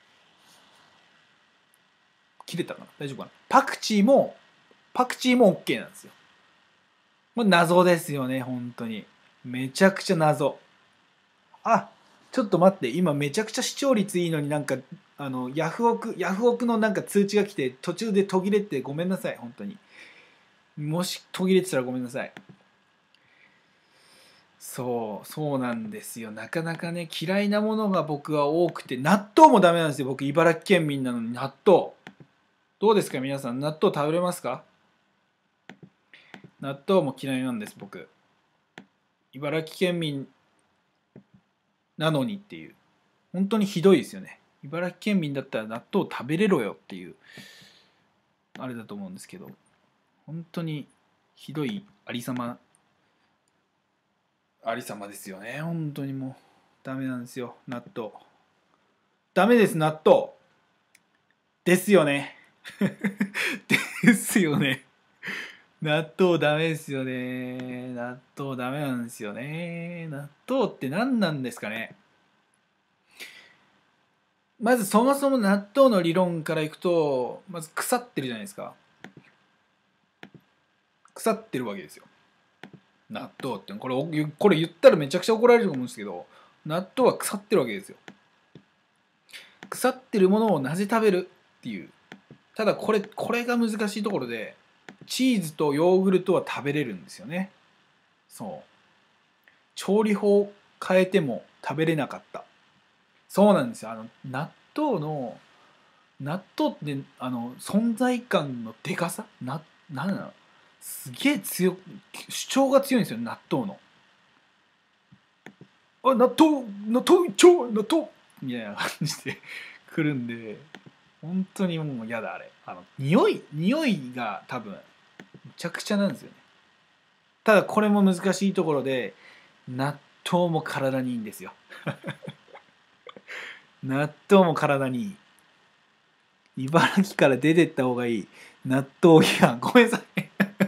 切れたかな大丈夫かなパクチーも OK なんですよ。もう謎ですよね、本当に。めちゃくちゃ謎。ちょっと待って、今めちゃくちゃ視聴率いいのになんか、ヤフオクのなんか通知が来て、途中で途切れてごめんなさい、本当に。もし途切れてたらごめんなさい。そうなんですよ。なかなかね、嫌いなものが僕は多くて、納豆もダメなんですよ。僕、茨城県民なのに納豆。どうですか、皆さん。納豆食べれますか？納豆も嫌いなんです、僕。茨城県民なのにっていう。本当にひどいですよね。茨城県民だったら納豆食べれろよっていう、あれだと思うんですけど、本当にひどいありさまですよね。本当にもう、ダメなんですよ、納豆。ダメです、納豆。ですよね。ですよね。納豆ダメですよね。納豆ダメなんですよね。納豆って何なんですかね。まずそもそも納豆の理論からいくと、まず腐ってるじゃないですか。腐ってるわけですよ。納豆ってこれ言ったらめちゃくちゃ怒られると思うんですけど、納豆は腐ってるわけですよ。腐ってるものをなぜ食べるっていう。ただこれが難しいところで、チーズとヨーグルトは食べれるんですよね。そう。調理法変えても食べれなかった。そうなんですよ。納豆って存在感のでかさなんなの、すげえ主張が強いんですよ、納豆の。納豆みたいな感じで来るんで、本当にもう嫌だ、あれ。匂いが多分、めちゃくちゃなんですよね。ただこれも難しいところで、納豆も体にいいんですよ。納豆も体にいい。茨城から出てった方がいい。納豆批判。ごめんなさい。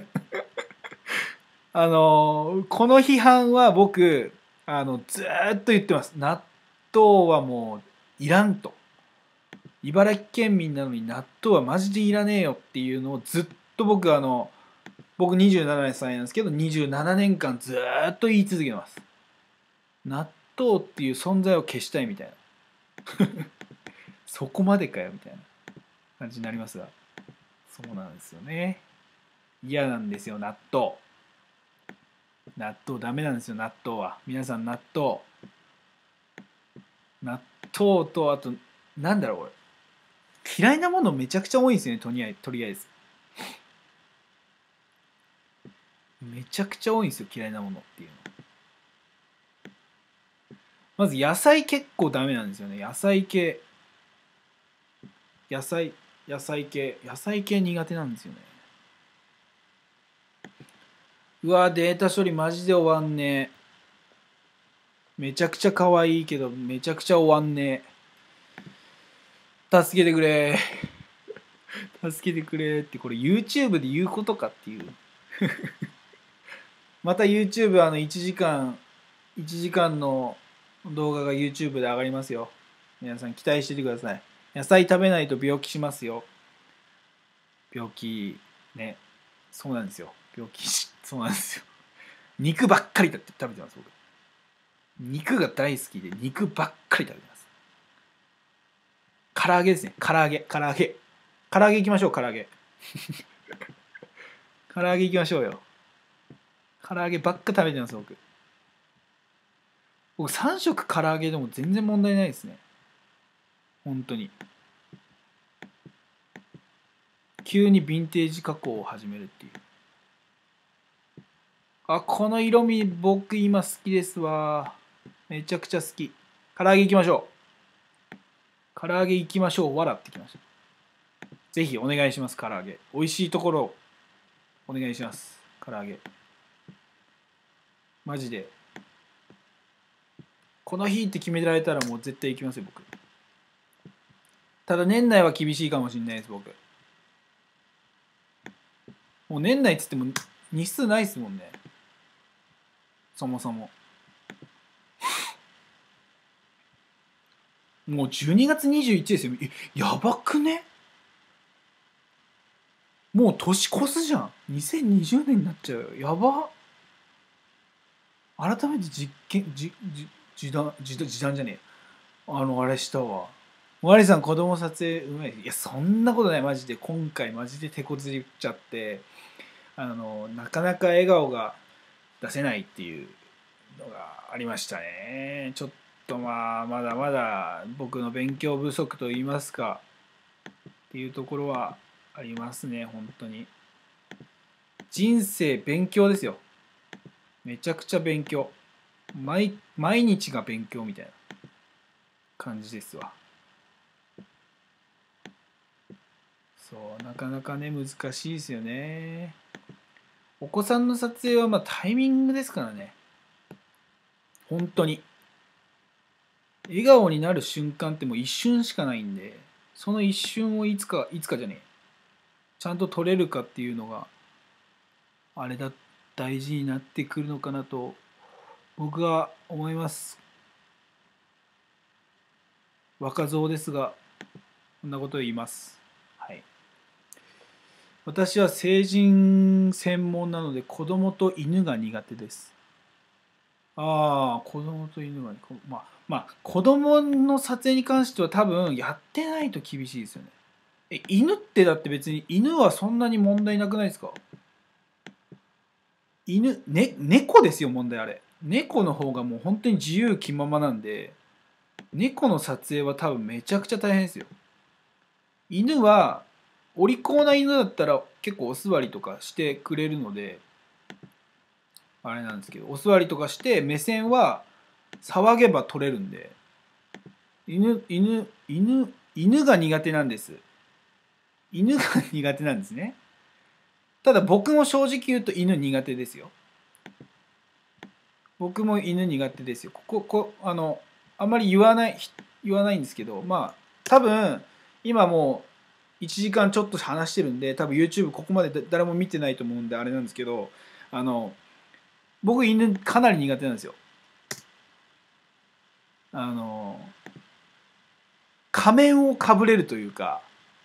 この批判は僕、ずーっと言ってます。納豆はもういらんと。茨城県民なのに納豆はマジでいらねえよっていうのをずっと僕27歳なんですけど、27年間ずーっと言い続けます。納豆っていう存在を消したいみたいな。そこまでかよみたいな感じになりますが。そうなんですよね。嫌なんですよ、納豆。納豆ダメなんですよ、納豆は。皆さん納豆。納豆と、あと、なんだろう、俺。嫌いなものめちゃくちゃ多いんですよね、とりあえず。めちゃくちゃ多いんですよ、嫌いなものっていうの。まず野菜結構ダメなんですよね、野菜系。野菜系苦手なんですよね。うわ、データ処理マジで終わんねえ。めちゃくちゃ可愛いけど、めちゃくちゃ終わんねえ。 助けてくれ助けてくれって、これ YouTube で言うことかっていう。また YouTube 1時間の動画が YouTube で上がりますよ。皆さん期待しててください。野菜食べないと病気しますよ。病気ね。そうなんですよ。そうなんですよ。肉ばっかり食べてます僕。肉が大好きで肉ばっかり食べてます。唐揚げですね。唐揚げ行きましょう。唐揚げ行きましょうよ。唐揚げばっか食べてます僕3食唐揚げでも全然問題ないですね。本当に急にヴィンテージ加工を始めるっていう。この色味僕今好きですわ。めちゃくちゃ好き。唐揚げ行きましょう。唐揚げ行きましょう。笑ってきました。ぜひお願いします。唐揚げ美味しいところお願いします。唐揚げマジでこの日って決められたらもう絶対行きますよ僕。ただ年内は厳しいかもしれないです僕。もう年内っつっても日数ないですもんね。そもそももう12月21ですよ。やばくね。もう年越すじゃん。2020年になっちゃうよ。やば。改めて時短じゃねえ。あれしたわ。マリさん子供撮影うまい。いや、そんなことない。マジで。今回マジで手こずりっちゃって、なかなか笑顔が出せないっていうのがありましたね。ちょっとまだまだ僕の勉強不足といいますか、っていうところはありますね、本当に。人生勉強ですよ。めちゃくちゃ勉強。毎日が勉強みたいな感じですわ。そう、なかなかね、難しいですよね。お子さんの撮影はまあタイミングですからね。本当に。笑顔になる瞬間ってもう一瞬しかないんで、その一瞬をいつかじゃねえ。ちゃんと撮れるかっていうのが、あれだ、大事になってくるのかなと、僕は思います。若造ですが、こんなことを言います。はい。私は成人専門なので子供と犬が苦手です。子供と犬が、子供の撮影に関しては多分やってないと厳しいですよね。犬ってだって別に犬はそんなに問題なくないですか？猫ですよ問題あれ。猫の方がもう本当に自由気ままなんで、猫の撮影は多分めちゃくちゃ大変ですよ。犬はお利口な犬だったら結構お座りとかしてくれるのであれなんですけど、お座りとかして目線は騒げば取れるんで、犬が苦手なんです。犬が苦手なんですね。ただ僕も正直言うと犬苦手ですよ。僕も犬苦手ですよ。あまり言わないんですけど、多分今もう1時間ちょっと話してるんで、多分 YouTube ここまで誰も見てないと思うんであれなんですけど、僕犬かなり苦手なんですよ。仮面をかぶれるというか、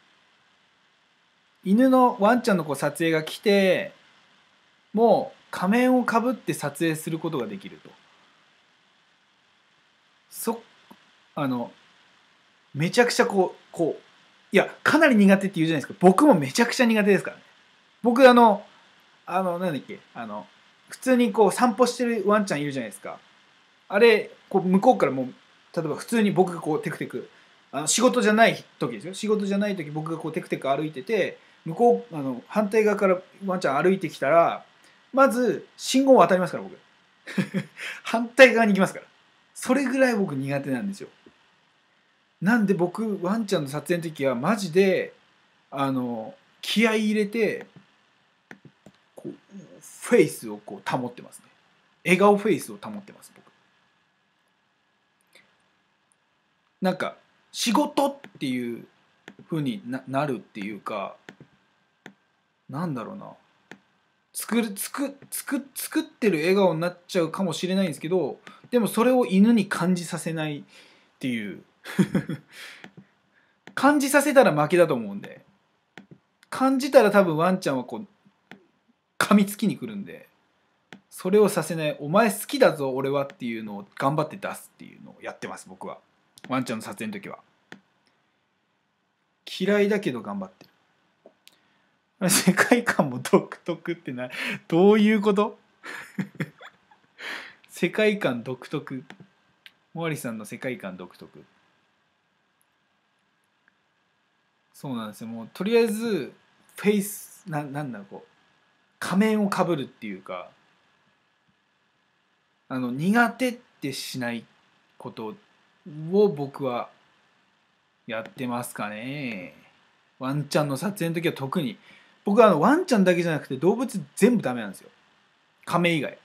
犬のワンちゃんの撮影が来てもう仮面をかぶって撮影することができると。あのめちゃくちゃいやかなり苦手って言うじゃないですか。僕もめちゃくちゃ苦手ですからね。僕なんだっけ普通に散歩してるワンちゃんいるじゃないですか。あれ向こうからもう例えば普通に僕がテクテク仕事じゃない時ですよ。仕事じゃない時僕がテクテク歩いてて、向こう反対側からワンちゃん歩いてきたらまず信号を渡りますから僕反対側に行きますから。それぐらい僕苦手なんですよ。なんで僕ワンちゃんの撮影の時はマジで気合い入れてフェイスを保ってますね。笑顔フェイスを保ってます僕。なんか仕事っていう風になるっていうか、なんだろうな、作ってる笑顔になっちゃうかもしれないんですけど、でもそれを犬に感じさせないっていう感じさせたら負けだと思うんで、感じたら多分ワンちゃんはこう噛みつきに来るんで、それをさせない、お前好きだぞ俺はっていうのを頑張って出すっていうのをやってます、僕は。ワンちゃんの撮影の時は。嫌いだけど頑張ってる。世界観も独特ってどういうこと？世界観独特。モアリさんの世界観独特。そうなんですよ。もうとりあえずフェイスなんだろう、こう仮面をかぶるっていうか、苦手ってしないことを僕はやってますかね。ワンちゃんの撮影の時は特に。僕はワンちゃんだけじゃなくて動物全部ダメなんですよ。カメ以外。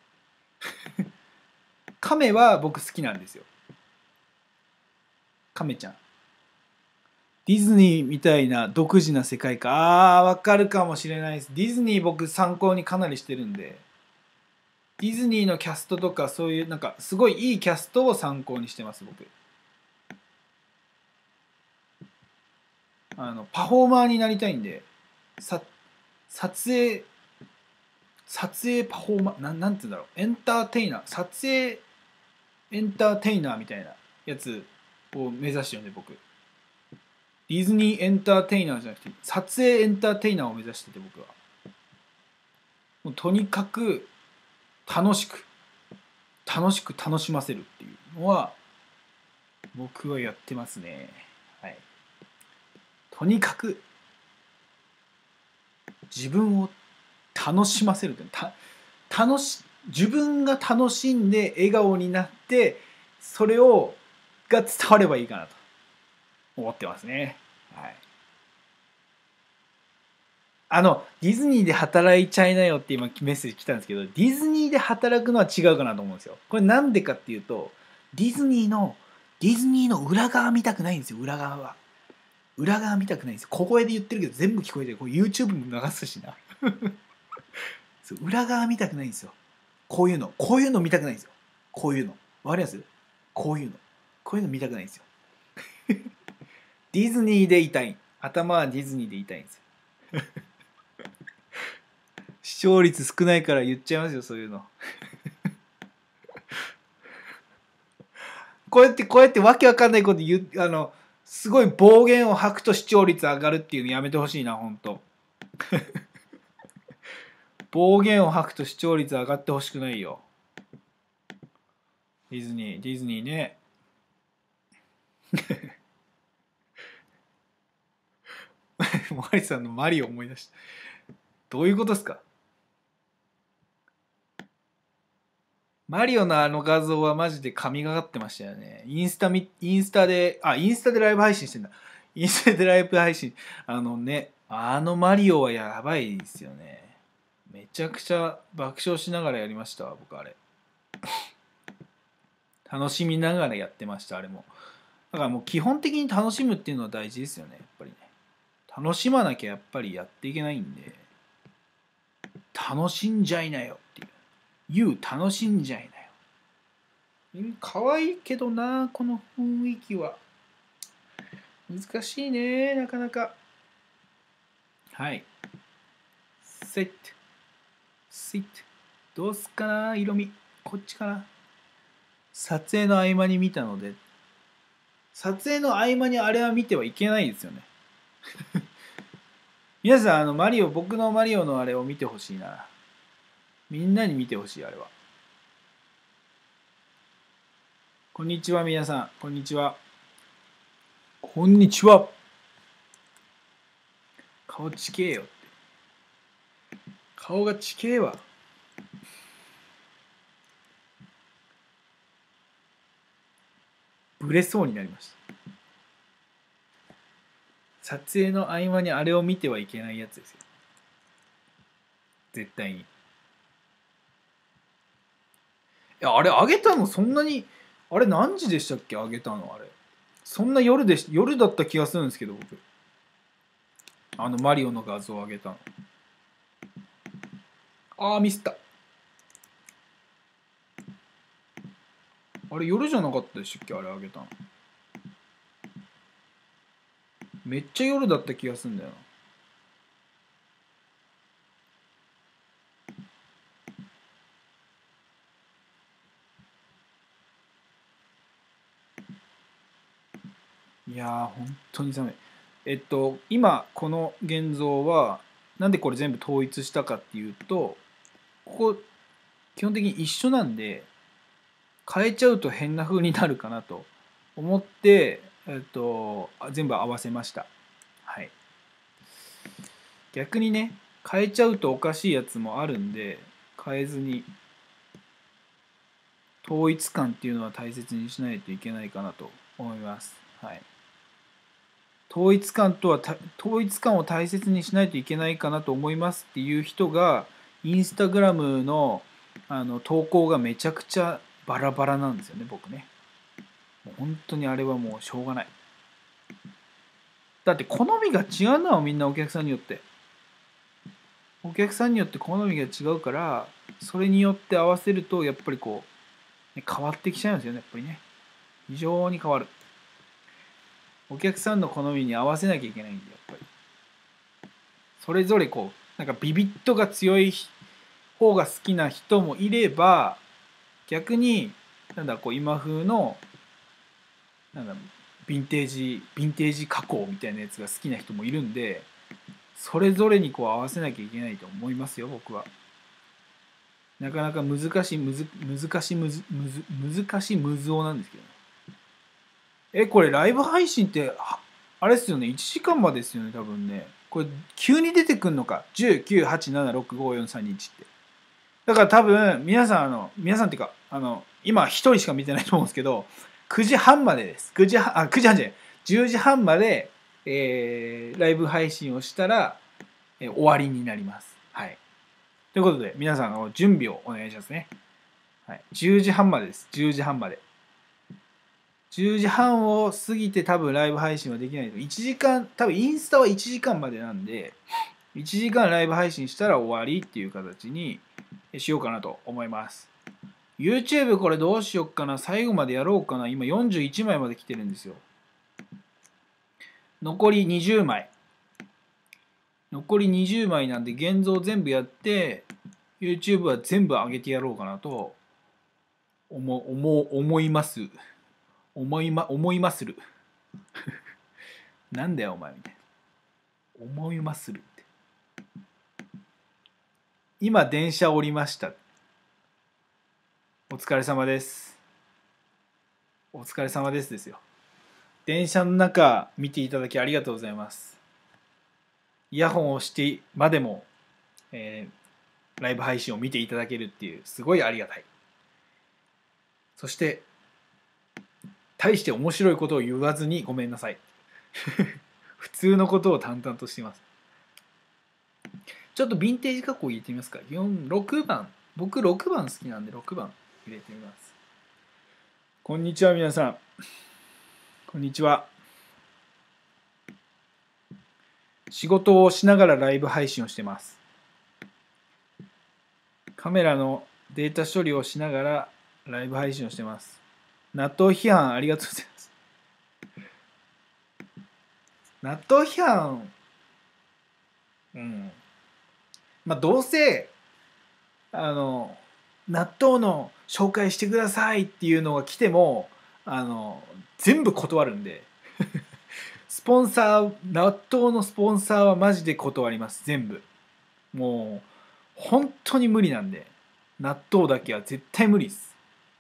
カメは僕好きなんですよ。カメちゃん。ディズニーみたいな独自な世界観。わかるかもしれないです。ディズニー僕参考にかなりしてるんで。ディズニーのキャストとかそういうなんかすごいいいキャストを参考にしてます僕。パフォーマーになりたいんで、撮影パフォーマーなんて言うんだろう、エンターテイナー、撮影エンターテイナーみたいなやつを目指してるんで僕。ディズニーエンターテイナーじゃなくて撮影エンターテイナーを目指してて僕は。もうとにかく楽しく楽しませるっていうのは僕はやってますね。はい。とにかく自分を楽しませるって自分が楽しんで笑顔になってそれが伝わればいいかなと思ってますね。はい。ディズニーで働いちゃいなよって今メッセージ来たんですけど、ディズニーで働くのは違うかなと思うんですよ。これなんでかっていうと、ディズニーの裏側見たくないんですよ。裏側見たくないんですよ。小声で言ってるけど全部聞こえてる。これ YouTube も流すしな。裏側見たくないんですよ。こういうの見たくないんですよ。こういうの。わかります？こういうの見たくないんですよ。ディズニーでいたい。頭はディズニーでいたいんですよ。視聴率少ないから言っちゃいますよ、そういうの。こうやってわけわかんないこと言う、すごい暴言を吐くと視聴率上がるっていうのやめてほしいな、ほんと。暴言を吐くと視聴率上がってほしくないよ。ディズニーね。マリさんのマリオ思い出した。どういうことですか？マリオの画像はマジで神がかってましたよね。インスタでライブ配信してんだ。インスタでライブ配信。マリオはやばいですよね。めちゃくちゃ爆笑しながらやりましたわ、僕あれ。楽しみながらやってました、あれも。だからもう基本的に楽しむっていうのは大事ですよね、やっぱりね。楽しまなきゃやっぱりやっていけないんで、楽しんじゃいなよっていう。楽しんじゃいなよ。可愛いけどな、この雰囲気は。難しいね、なかなか。はい。セット。どうすっかな、色味。こっちかな。撮影の合間に見たので、撮影の合間にあれは見てはいけないですよね。皆さん、僕のマリオのあれを見てほしいな。みんなに見てほしい、あれは。こんにちは、皆さん。こんにちは。こんにちは。顔ちけえよって。顔がちけえわ。ブレそうになりました。撮影の合間にあれを見てはいけないやつですよ。絶対に。いや、あれ、あげたのそんなに、あれ何時でしたっけ、あげたのあれ。 そんな夜だった気がするんですけど、僕。マリオの画像を上げたの。ミスった。あれ、夜じゃなかったでしたっけ、あれ上げたの。めっちゃ夜だった気がするんだよな。いやー、本当に寒い。今、この現像は、なんでこれ全部統一したかっていうと、ここ、基本的に一緒なんで、変えちゃうと変な風になるかなと思って、全部合わせました。はい。逆にね、変えちゃうとおかしいやつもあるんで、変えずに、統一感っていうのは大切にしないといけないかなと思います。はい。統一感を大切にしないといけないかなと思いますっていう人が、インスタグラムの投稿がめちゃくちゃバラバラなんですよね、僕ね。もう本当にあれはもうしょうがない。だって好みが違うのはみんなお客さんによって。お客さんによって好みが違うから、それによって合わせると、やっぱりこう、ね、変わってきちゃうんですよね、やっぱりね。非常に変わる。お客さんの好みに合わせなきゃいけないんで、やっぱり。それぞれこう、なんかビビッとが強い方が好きな人もいれば、逆に、なんだ、こう、今風の、なんだ、ヴィンテージ加工みたいなやつが好きな人もいるんで、それぞれにこう合わせなきゃいけないと思いますよ、僕は。なかなか難しいむずおなんですけどね。これライブ配信ってあれですよね、1時間までですよね、多分ね。これ急に出てくんのか、10、9、8、7、6、5、4、3、2、1って。だから多分皆さんっていうか今一人しか見てないと思うんですけど、9時半までです。9時半じゃない、10時半まで、ライブ配信をしたら、終わりになります。はい。ということで、皆さん準備をお願いしますね。はい、10時半までです。10時半まで。10時半を過ぎて多分ライブ配信はできないと。1時間、多分インスタは1時間までなんで、1時間ライブ配信したら終わりっていう形にしようかなと思います。YouTube これどうしよっかな。最後までやろうかな。今41枚まで来てるんですよ。残り20枚。残り20枚なんで現像全部やって、YouTube は全部上げてやろうかなと思います。思いまする。なんだよお前みたいな。思いまするって。今電車降りました。お疲れ様です。お疲れ様ですですよ。電車の中見ていただきありがとうございます。イヤホンをしてまでも、ライブ配信を見ていただけるっていうすごいありがたい。そして大して面白いことを言わずにごめんなさい。普通のことを淡々としています。ちょっとヴィンテージ加工入れてみますか。6番。僕6番好きなんで6番入れてみます。こんにちは皆さん。こんにちは。仕事をしながらライブ配信をしてます。カメラのデータ処理をしながらライブ配信をしてます。納豆批判ありがとうございます。納豆批判、まあどうせ納豆の紹介してくださいっていうのが来ても全部断るんで納豆のスポンサーはマジで断ります。全部もう本当に無理なんで、納豆だけは絶対無理です。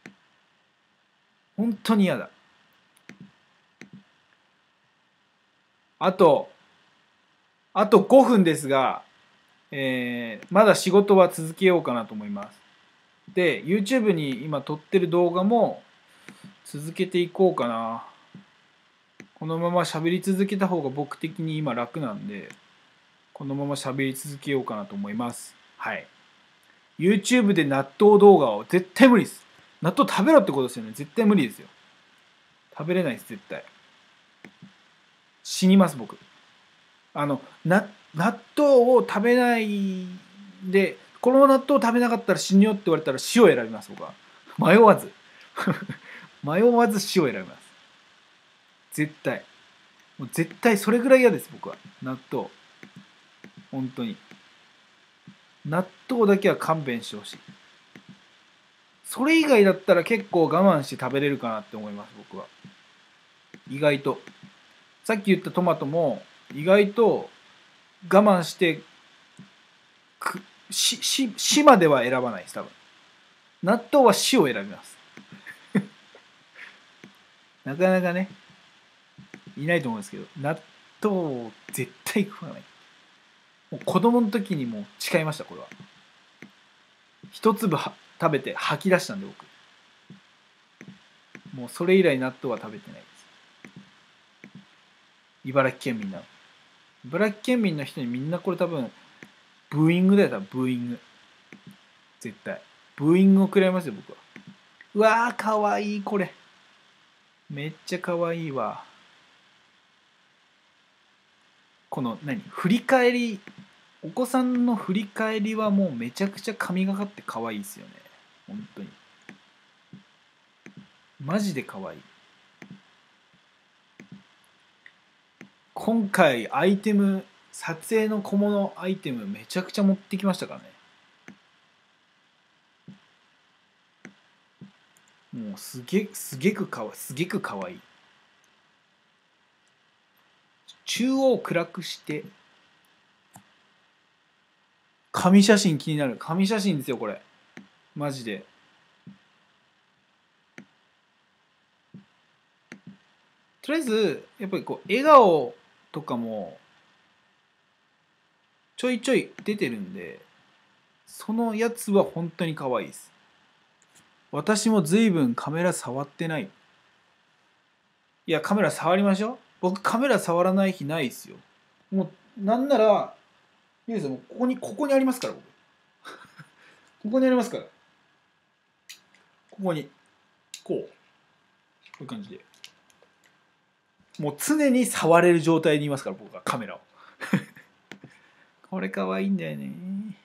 本当に嫌だ。あと5分ですが、まだ仕事は続けようかなと思います。で YouTube に今撮ってる動画も続けていこうかな。このまま喋り続けた方が僕的に今楽なんで、このまま喋り続けようかなと思います。はい。YouTube で納豆動画を絶対無理です。納豆食べろってことですよね。絶対無理ですよ。食べれないです、絶対。 死にます僕。納豆を食べないで、この納豆を食べなかったら死ぬよって言われたら塩を選びます僕は。迷わず迷わず塩を選びます。絶対。もう絶対それぐらい嫌です僕は。納豆。本当に。納豆だけは勘弁してほしい。それ以外だったら結構我慢して食べれるかなって思います僕は。意外と。さっき言ったトマトも意外と我慢してしまでは選ばないです多分。納豆は塩を選びます。なかなかねいないと思うんですけど、納豆を絶対食わない。もう子供の時にもう誓いましたこれは。一粒食べて吐き出したんで僕。もうそれ以来納豆は食べてないです。茨城県民なの。茨城県民の人にみんなこれ多分ブーイングだよ多分ブーイング。絶対ブーイングを食らいますよ僕は。うわーかわいいこれ。めっちゃかわいいわ。この振り返り、お子さんの振り返りはもうめちゃくちゃ神がかって可愛いですよね。本当にマジで可愛い。今回アイテム、撮影の小物アイテムめちゃくちゃ持ってきましたからね。もうすげくかわいい。中央暗くして紙写真気になる。紙写真ですよこれマジで。とりあえずやっぱりこう笑顔とかもちょいちょい出てるんで、そのやつは本当に可愛いです。私も随分カメラ触ってない。いやカメラ触りましょう。僕カメラ触らない日ないですよ。もうなんならユースもここにありますから僕。ここにありますから。ここにこういう感じで。もう常に触れる状態にいますから僕はカメラを。これ可愛いんだよね。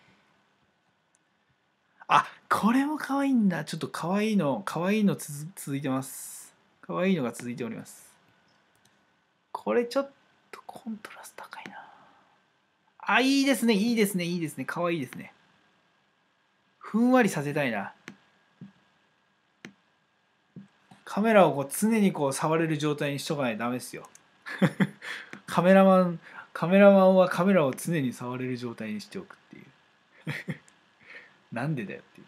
あ、これも可愛いんだ。ちょっと可愛いの続いてます。可愛いのが続いております。これちょっとコントラスト高いな。あ、いいですね、いいですね、いいですね。可愛いですね。ふんわりさせたいな。カメラをこう常にこう触れる状態にしとかないとダメですよ。カメラマンはカメラを常に触れる状態にしておくっていう。なんでだよっていう。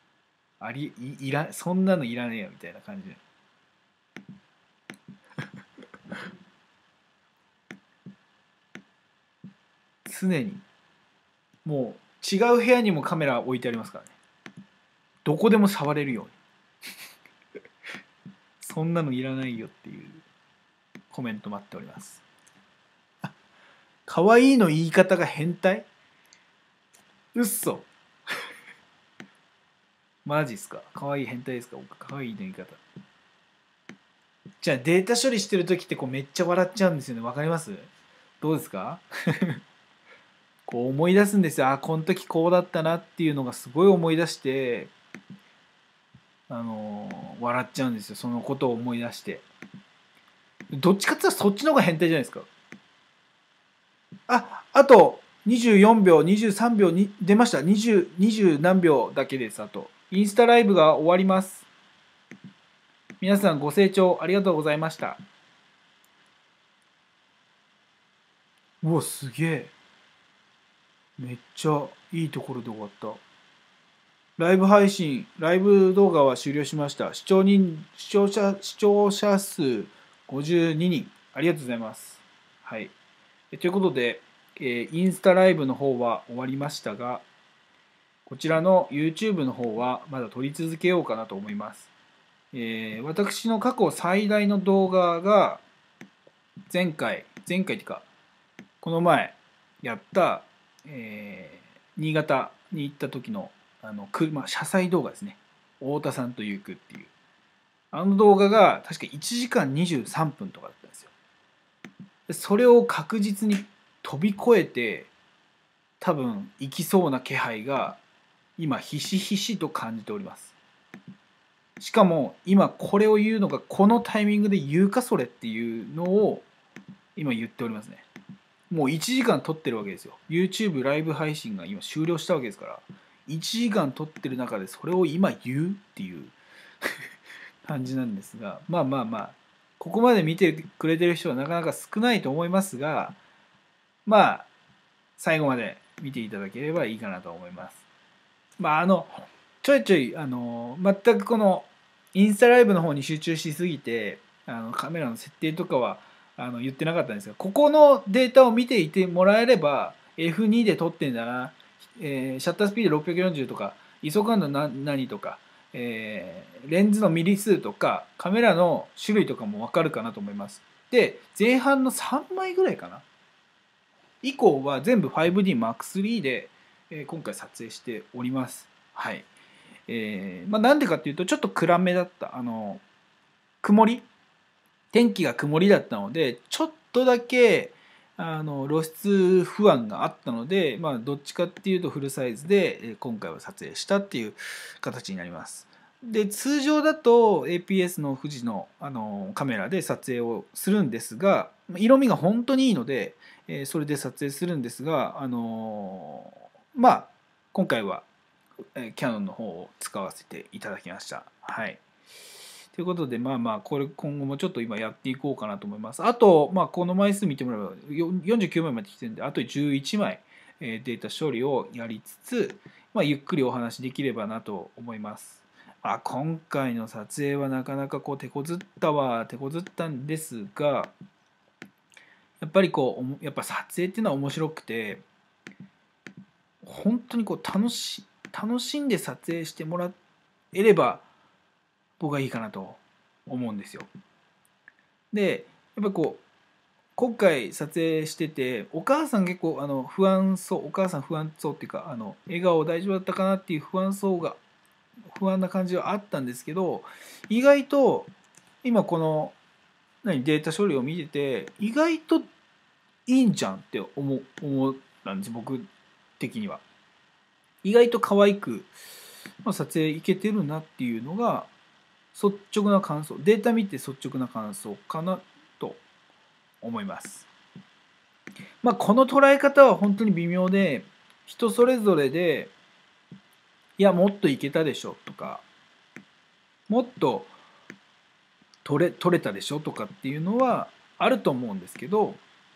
そんなのいらねえよみたいな感じで。常にもう違う部屋にもカメラ置いてありますからね。どこでも触れるように。そんなのいらないよっていうコメント待っております。可愛いの言い方が変態？うっそ。マジっすか？可愛い変態ですか？僕可愛いの言い方。じゃあデータ処理してる時ってこうめっちゃ笑っちゃうんですよね。わかります？どうですか？こう思い出すんですよ。あ、この時こうだったなっていうのがすごい思い出して、笑っちゃうんですよ。そのことを思い出して。どっちかっていうとそっちの方が変態じゃないですか。あと24秒、23秒に出ました。20何秒だけです。あと。インスタライブが終わります。皆さんご清聴ありがとうございました。うわ、すげえ。めっちゃいいところで終わった。ライブ配信、ライブ動画は終了しました。視聴者数52人。ありがとうございます。はい。ということで、インスタライブの方は終わりましたが、こちらの YouTube の方はまだ撮り続けようかなと思います。私の過去最大の動画が前回っていうか、この前やった、新潟に行った時の車載動画ですね。太田さんと行くっていう。あの動画が確か1時間23分とかだったんですよ。 それを確実に飛び越えて多分行きそうな気配が今ひしひしと感じております。しかも今これを言うのがこのタイミングで言うかそれっていうのを今言っておりますね。もう1時間撮ってるわけですよ。 YouTube ライブ配信が今終了したわけですから、1時間撮ってる中でそれを今言うっていう感じなんですが、まあまあまあここまで見てくれてる人はなかなか少ないと思いますが、まあ最後まで見ていただければいいかなと思います。まあちょいちょい全くこのインスタライブの方に集中しすぎてカメラの設定とかは言ってなかったんですが、ここのデータを見ていてもらえれば F2 で撮ってんだな、シャッタースピード640とか ISO 感度何とか、レンズのミリ数とかカメラの種類とかも分かるかなと思います。で前半の3枚ぐらいかな以降は全部 5DMAX3 で、今回撮影しております。はい。なんでかっていうとちょっと暗めだった曇り天気が曇りだったのでちょっとだけ露出不安があったので、どっちかっていうとフルサイズで今回は撮影したっていう形になります。で通常だと APS の富士の、カメラで撮影をするんですが、色味が本当にいいので、それで撮影するんですが、今回は、キヤノンの方を使わせていただきました。はい。ということでこれ今後もちょっと今やっていこうかなと思います。あと、この枚数見てもらえば49枚まで来てるんであと11枚データ処理をやりつつ、ゆっくりお話できればなと思います。今回の撮影はなかなか手こずったんですが、やっぱりやっぱ撮影っていうのは面白くて本当に楽しんで撮影してもらえれば僕はいいかなと思うんですよ。でやっぱ今回撮影しててお母さん結構不安そうお母さん不安そうっていうか笑顔大丈夫だったかなっていう不安な感じはあったんですけど、意外と今このデータ処理を見てて意外といいんじゃんって思ったんです僕的には。意外と可愛く、撮影いけてるなっていうのが率直な感想、データ見て率直な感想かなと思います。この捉え方は本当に微妙で人それぞれで、いやもっといけたでしょとかもっと撮れたでしょとかっていうのはあると思うんですけど、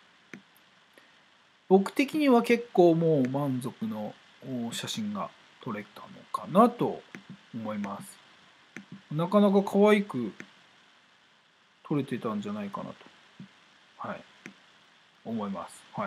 僕的には結構もう満足の写真が撮れたのかなと思います。なかなか可愛く撮れてたんじゃないかなと、はい、思います。はい。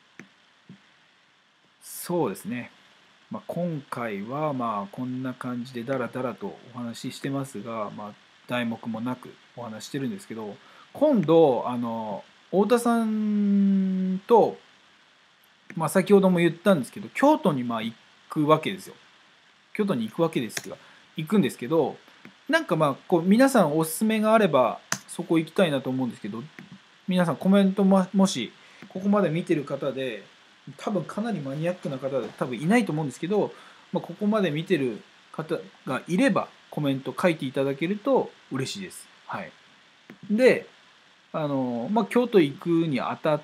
そうですね。今回はこんな感じでダラダラとお話ししてますが、題目もなくお話してるんですけど、今度太田さんと、先ほども言ったんですけど京都に行くわけですよ。京都に行くわけですが行くんですけど、なんか皆さんおすすめがあればそこ行きたいなと思うんですけど、皆さんコメントもしここまで見てる方で多分かなりマニアックな方で多分いないと思うんですけど、ここまで見てる方がいればコメント書いていただけると嬉しいです。はい。で京都行くにあたって、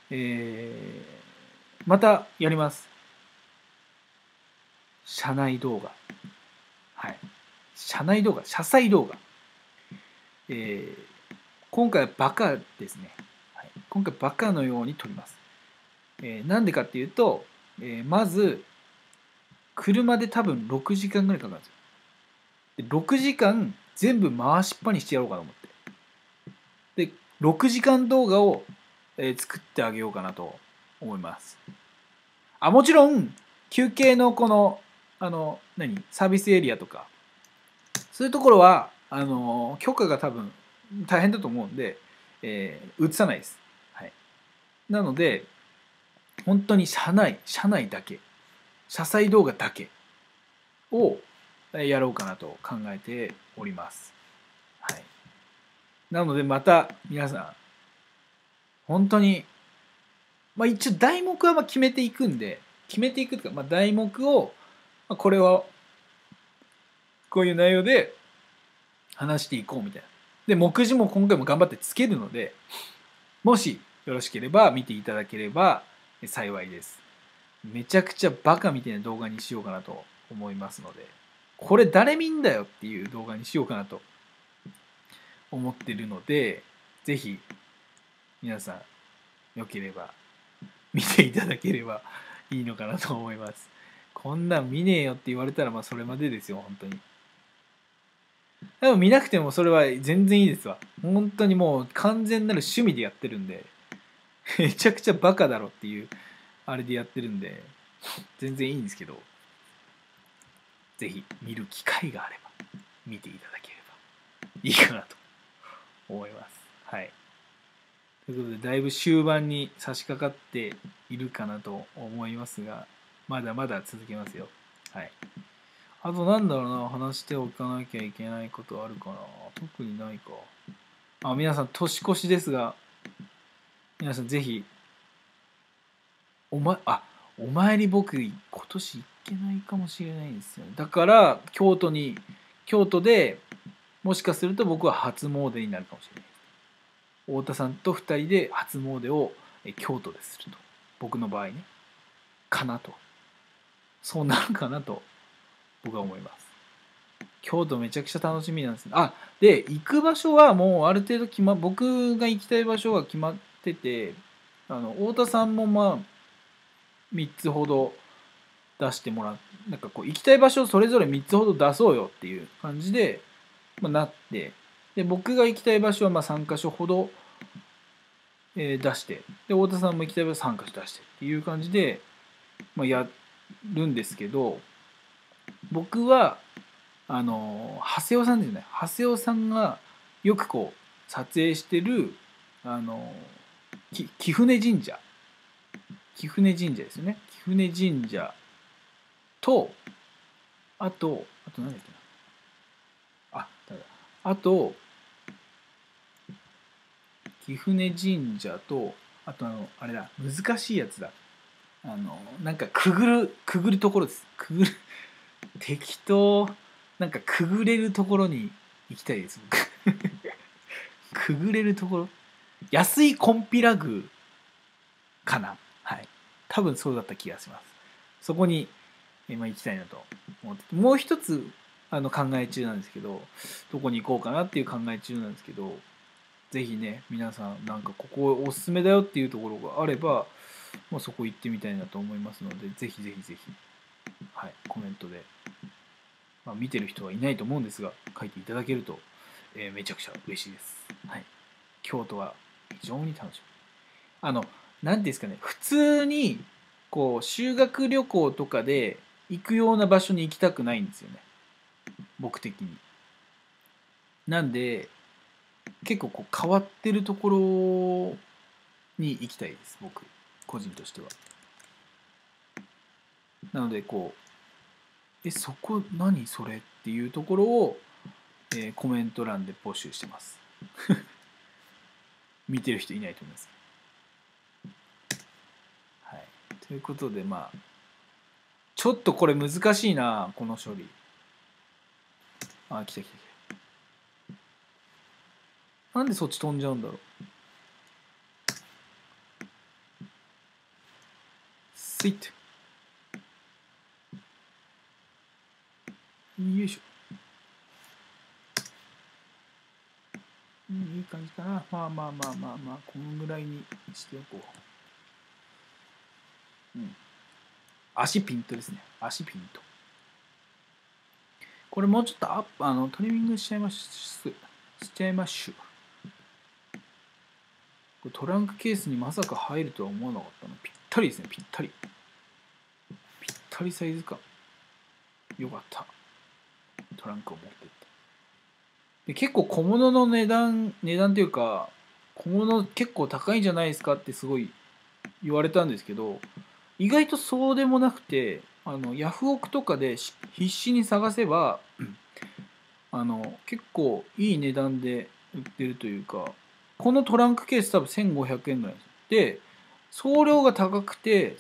またやります。車内動画。はい。車載動画。今回はバカですね。はい、今回バカのように撮ります。なんでかっていうと、まず車で多分6時間ぐらいかかるんですよ。で6時間全部回しっぱにしてやろうかと思って。で6時間動画を、作ってあげようかなと思います。もちろん休憩のサービスエリアとかそういうところは許可が多分大変だと思うんで、映さないです。はい、なので本当に車内だけ車載動画だけをやろうかなと考えております。はい、なのでまた皆さん本当に、まあ一応題目はまあ決めていくんで、決めていくというか、まあ題目を、まあ、これはこういう内容で話していこうみたいな。で、目次も今回も頑張ってつけるので、もしよろしければ見ていただければ幸いです。めちゃくちゃバカみたいな動画にしようかなと思いますので、これ誰見んだよっていう動画にしようかなと思ってるので、ぜひ皆さんよければ見ていただければいいのかなと思います。こんなん見ねえよって言われたらまあそれまでですよ、本当に。でも見なくてもそれは全然いいですわ。本当にもう完全なる趣味でやってるんで、めちゃくちゃバカだろっていうあれでやってるんで、全然いいんですけど、ぜひ見る機会があれば見ていただければいいかなと思います。はい。ということで、だいぶ終盤に差し掛かっているかなと思いますが、まだまだ続けますよ。はい。あとなんだろうな、話しておかなきゃいけないことあるかな。特にないか。あ、皆さん年越しですが、皆さんぜひ、お参り僕今年行けないかもしれないんですよね。だから京都でもしかすると僕は初詣になるかもしれない。太田さんと2人で初詣を京都ですると。僕の場合ね。かなと。そうなるかなと僕は思います。京都めちゃくちゃ楽しみなんですね。あ、で、行く場所はもうある程度僕が行きたい場所は決まってて、太田さんもまあ、3つほど出してもらう。なんかこう、行きたい場所をそれぞれ3つほど出そうよっていう感じで、まあ、なって、で、僕が行きたい場所はまあ3カ所ほど、出して、で、太田さんも行きたい場所3カ所出してっていう感じで、まあ、やるんですけど、僕は、長谷尾さんですね。長谷尾さんがよくこう、撮影してる、あの、貴船神社。貴船神社ですよね。貴船神社と、あと何だっけな。あと、貴船神社と、あとあれだ、難しいやつだ。なんかくぐるところです。適当、なんかくぐれるところに行きたいです、僕。くぐれるところ。安いコンピラ宮かな。はい。多分そうだった気がします。そこに、今行きたいなと思ってて、もう一つ、考え中なんですけど、どこに行こうかなっていう考え中なんですけど、ぜひね、皆さん、なんかここおすすめだよっていうところがあれば、もうそこ行ってみたいなと思いますので、ぜひぜひぜひ、はい、コメントで、まあ、見てる人はいないと思うんですが、書いていただけると、めちゃくちゃ嬉しいです。はい。京都は非常に楽しみ。なんていうんですかね、普通に、こう、修学旅行とかで行くような場所に行きたくないんですよね。僕的に。なんで、結構こう変わってるところに行きたいです、僕、個人としては。なので、こう、そこ何それっていうところを、コメント欄で募集してます。見てる人いないと思います。はい。ということで、まあ、ちょっとこれ難しいな、この処理。あ、来た来た来た。なんでそっち飛んじゃうんだろう。スイット。よいしょ。いい感じかな。まあまあまあまあまあ、このぐらいにしておこう。うん。足ピントですね。足ピント。これもうちょっとトリミングしちゃいましょう。トランクケースにまさか入るとは思わなかったの。ぴったりですね、ぴったり。ぴったりサイズ感。よかった。トランクを持ってった。で結構小物の値段っていうか、小物結構高いんじゃないですかってすごい言われたんですけど、意外とそうでもなくて、ヤフオクとかで必死に探せば、結構いい値段で売ってるというか、 このトランクケース多分1500円ぐらいです。で、送料が高くて、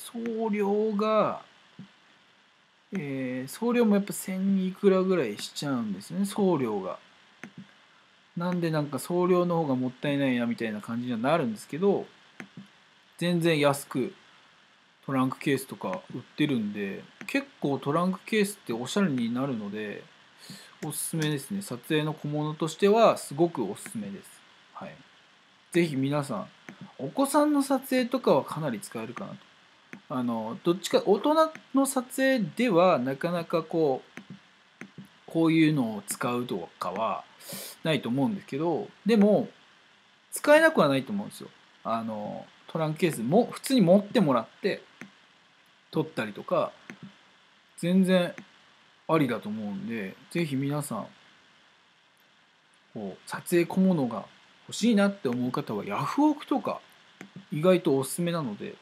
送料もやっぱ1000いくらぐらいしちゃうんですね、送料が。なんでなんか送料の方がもったいないなみたいな感じにはなるんですけど、全然安くトランクケースとか売ってるんで、結構トランクケースっておしゃれになるので、おすすめですね。撮影の小物としてはすごくおすすめです。はい。ぜひ皆さん、お子さんの撮影とかはかなり使えるかなと。どっちか大人の撮影ではなかなかこういうのを使うとかはないと思うんですけど、でも使えなくはないと思うんですよ。トランクケースも普通に持ってもらって撮ったりとか全然ありだと思うんで、ぜひ皆さん撮影小物が欲しいなって思う方はヤフオクとか意外とおすすめなので、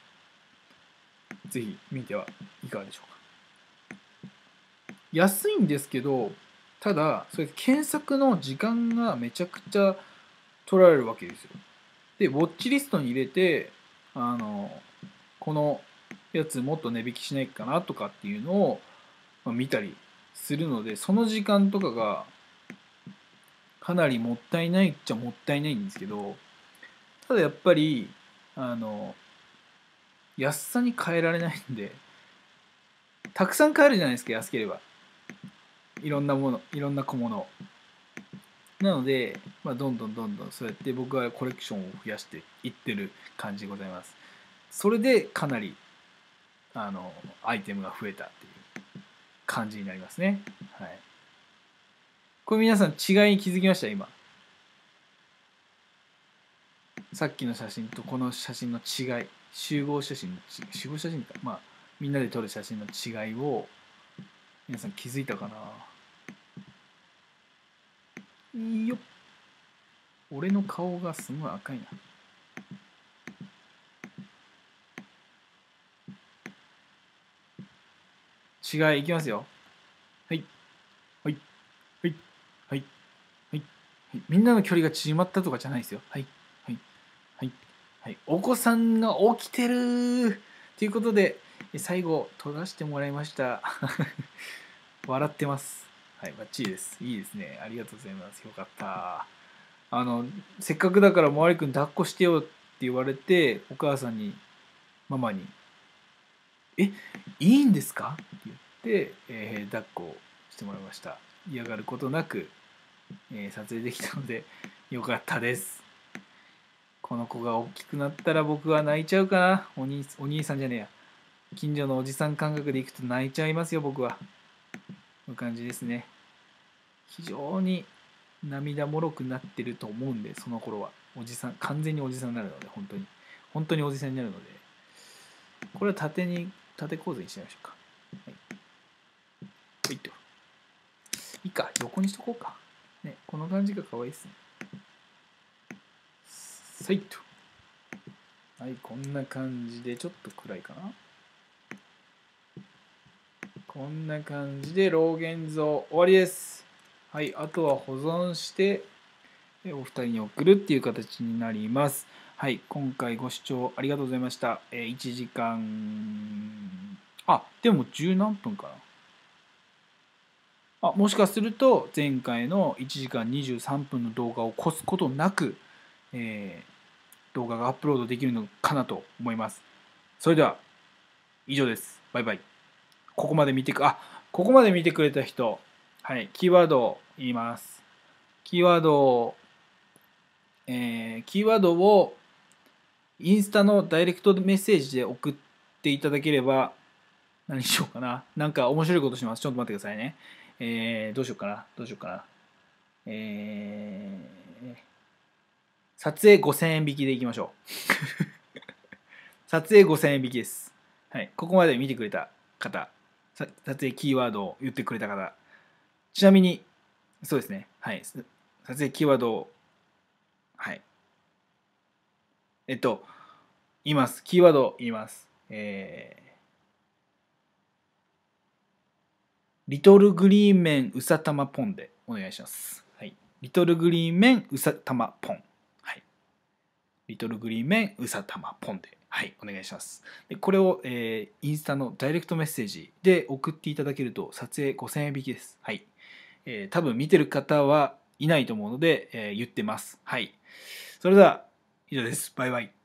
ぜひ見てはいかがでしょうか。安いんですけど、ただそれ検索の時間がめちゃくちゃ取られるわけですよ。でウォッチリストに入れてこのやつもっと値引きしないかなとかっていうのを見たりするので、その時間とかがかなりもったいないっちゃもったいないんですけど、ただやっぱりあの安さに変えられないんで、たくさん買えるじゃないですか、安ければ。いろんなもの、いろんな小物。なので、どんどんどんどんそうやって僕はコレクションを増やしていってる感じでございます。それでかなりアイテムが増えたっていう感じになりますね。はい。これ皆さん違いに気づきました今。さっきの写真とこの写真の違い、集合写真か、みんなで撮る写真の違いを皆さん気づいたかな。いいよ。俺の顔がすごい赤いな。違いいきますよ。はい。はい。はい。はい。はい。みんなの距離が縮まったとかじゃないですよ。はい。はい。はい。はい。お子さんが起きてるということで、最後、撮らせてもらいました。笑ってます。はい。バッチリです。いいですね。ありがとうございます。よかった。せっかくだから、周りくん抱っこしてよって言われて、お母さんに、ママに、え、いいんですかって言って、抱っこしてもらいました。嫌がることなく、撮影できたので、よかったです。この子が大きくなったら僕は泣いちゃうかな。お兄さんじゃねえや。近所のおじさん感覚で行くと泣いちゃいますよ、僕は。こういう感じですね。非常に涙もろくなってると思うんで、その頃は。おじさん、完全におじさんになるので、本当に。本当におじさんになるので、これは縦構図にしてみましょうか。はい。はいと。いいか、横にしとこうか。ね、この感じが可愛いですね。さいと。はい、こんな感じで、ちょっと暗いかな。こんな感じで、老現像終わりです。はい、あとは保存して、お二人に送るっていう形になります。はい、今回ご視聴ありがとうございました。1時間、でも十何分かな。もしかすると前回の1時間23分の動画を越すことなく、動画がアップロードできるのかなと思います。それでは以上です。バイバイ。ここまで見てくれた人、はい、キーワードを言います。キーワードを、インスタのダイレクトメッセージで送っていただければ、何しようかな。なんか面白いことします。ちょっと待ってくださいね。どうしようかな。撮影5000円引きでいきましょう。撮影5000円引きです。はい。ここまで見てくれた方、撮影キーワードを言ってくれた方、ちなみに、そうですね。はい。撮影キーワードを、はい。言います。キーワードを言います。リトルグリーン麺うさたまポンでお願いします。はい。リトルグリーン麺うさたまポン。はい。 リトルグリーンメンうさたまポンで、はい、お願いします。でこれを、インスタのダイレクトメッセージで送っていただけると撮影5000円引きです。はい。多分見てる方はいないと思うので、言ってます。はい。それでは以上です。バイバイ。